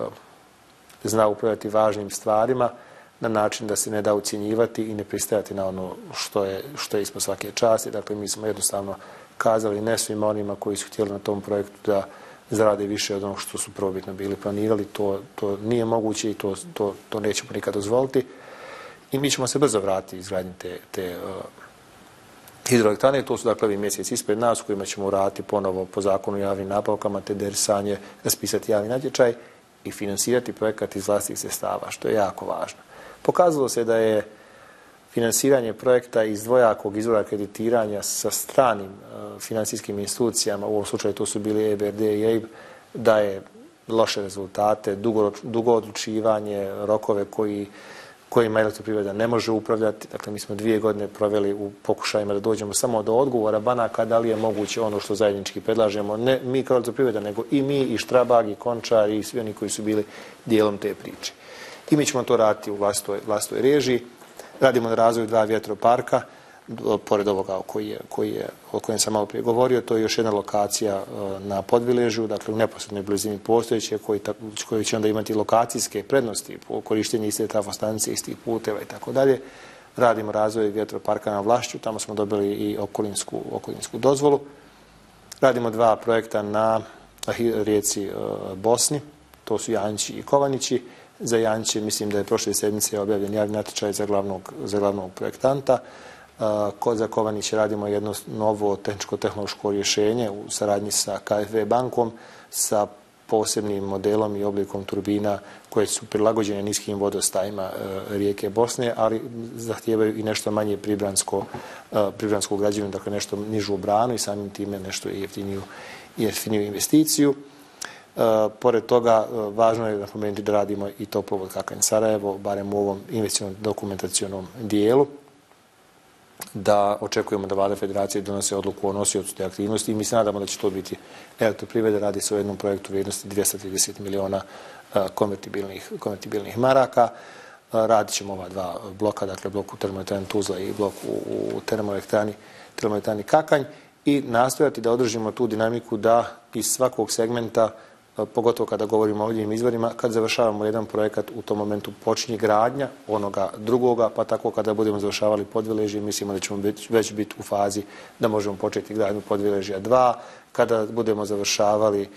zna upravljati važnim stvarima na način da se ne da ucjenjivati i ne pristajati na ono što je, što je ispod svake časti. Dakle, mi smo jednostavno kazali ne svima onima koji su htjeli na tom projektu da zarade više od onog što su prvobitno bili planirali. To, to nije moguće i to, to, to nećemo nikad dozvoliti. I mi ćemo se brzo vratiti izgradnji te, te uh, hidroelektrane. To su dakle ovi mjeseci ispred nas u kojima ćemo uraditi ponovo po zakonu o javnim nabavkama, tenderisanje, raspisati javni natječaj i finansirati projekat iz vlastitih sredstava, što je jako važno. Pokazalo se da je finansiranje projekta iz dvojakog izvora kreditiranja sa stranim uh, financijskim institucijama, u ovom slučaju to su bili E B R D i E I B, daje loše rezultate, dugo, dugo odlučivanje, rokove koji, kojima elektroprivreda ne može upravljati. Dakle, mi smo dvije godine proveli u pokušajima da dođemo samo do odgovora banaka da li je moguće ono što zajednički predlažemo. Ne mi kao elektroprivreda, nego i mi, i Štrabag, i Končar, i svi oni koji su bili dijelom te priče. I mi ćemo to raditi u vlastitoj, vlastitoj režiji. Radimo na razvoju dva vjetroparka, pored ovoga koji je, koji je, o kojem sam malo prije govorio. To je još jedna lokacija na Podviležju, dakle u neposrednoj blizini postojeće, koji, koji će onda imati lokacijske prednosti po korištenju iste trafostanice, istih puteva i tako dalje. Radimo razvoj vjetroparka na Vlašću, tamo smo dobili i okolinsku, okolinsku dozvolu. Radimo dva projekta na rijeci Bosni, to su Janči i Kovanići. Za Janči mislim da je prošle sedmice objavljen javni natječaj za glavnog, za glavnog projektanta. Kod za Kovanić radimo jedno novo tehničko-tehnološko rješenje u saradnji sa K F V bankom, sa posebnim modelom i oblikom turbina koje su prilagođene niskim vodostajima rijeke Bosne, ali zahtijevaju i nešto manje pribransko, pribransko građevinu, dakle nešto nižu branu i samim time nešto jeftiniju, jeftiniju investiciju. Pored toga, važno je napomenuti da radimo i toplovod Kakanj-Sarajevo, barem u ovom investicionom dokumentacionom dijelu, da očekujemo da Vlada Federacije donose odluku o nosiocu te aktivnosti i mi se nadamo da će to biti Elektroprivreda. Radi se o jednom projektu vrijednosti dvjesto trideset miliona konvertibilnih, konvertibilnih maraka. Radit ćemo ova dva bloka, dakle blok u termoelektrani Tuzla i blok u termoelektrani, termoelektrani Kakanj i nastojati da održimo tu dinamiku da iz svakog segmenta, pogotovo kada govorimo o ovim izvorima, kad završavamo jedan projekat, u tom momentu počinje gradnja onoga drugoga, pa tako kada budemo završavali Podviležje, mislimo da ćemo već biti u fazi da možemo početi gradnju Podviležja dva. Kada budemo završavali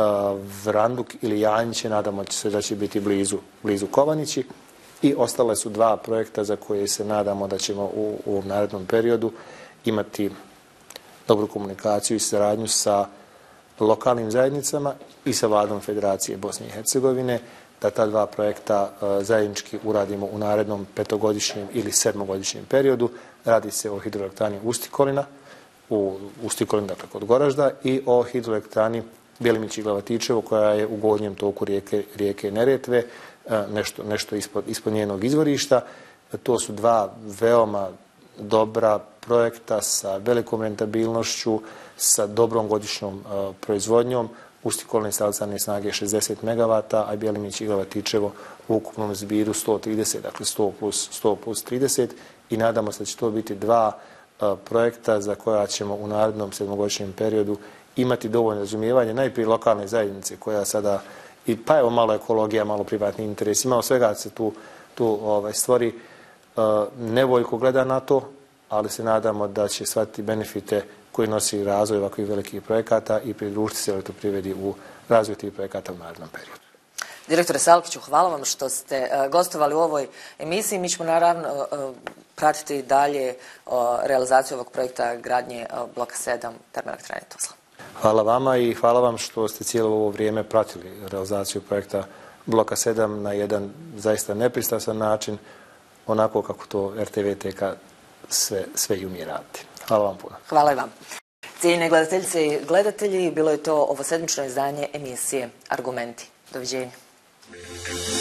Vranduk ili Janjiće, nadamo se da će biti blizu, blizu Kovanići. I ostale su dva projekta za koje se nadamo da ćemo u, u ovom narednom periodu imati dobru komunikaciju i saradnju sa lokalnim zajednicama i sa Vladom Federacije Bosne i Hercegovine, da ta dva projekta zajednički uradimo u narednom petogodišnjem ili sedmogodišnjem periodu. Radi se o hidroelektrani Ustikolina, u Ustikolin, dakle kod Goražda, i o hidroelektrani Bjelimić i Glavatičevo, koja je u gornjem toku rijeke, rijeke Neretve, nešto, nešto ispod, ispod njenog izvorišta. To su dva veoma dobra projekta sa velikom rentabilnošću, sa dobrom godišnjom uh, proizvodnjom. Ustikolne instalirane snage šezdeset megavata, a Bjelimić i Glavatičevo u ukupnom zbiru sto trideset, dakle sto plus, sto plus trideset, i nadamo se da će to biti dva uh, projekta za koja ćemo u narednom sedmogodišnjem periodu imati dovoljno razumijevanje, najprije lokalne zajednice koja sada, i pa evo malo ekologija, malo privatni interes, malo svega se tu, tu ovaj, stvori, uh, nevoljko gleda na to, ali se nadamo da će shvatiti benefite koji nosi razvoj ovakvih velikih projekata i pridružiti se Elektroprivredi u razvoju tih projekata u narednom periodu. Direktore Salkiću, hvala vam što ste uh, gostovali u ovoj emisiji. Mi ćemo naravno uh, pratiti dalje uh, realizaciju ovog projekta gradnje uh, bloka sedam termoelektrane Tuzla. Hvala vama i hvala vam što ste cijelo ovo vrijeme pratili realizaciju projekta bloka sedam na jedan zaista nepristrasan način, onako kako to R T V T K sve, sve i umije raditi. Hvala vam puno. Hvala i vam. Cijenjene gledateljice i gledatelji, bilo je to ovo sedmično izdanje emisije Argumenti. Doviđenja.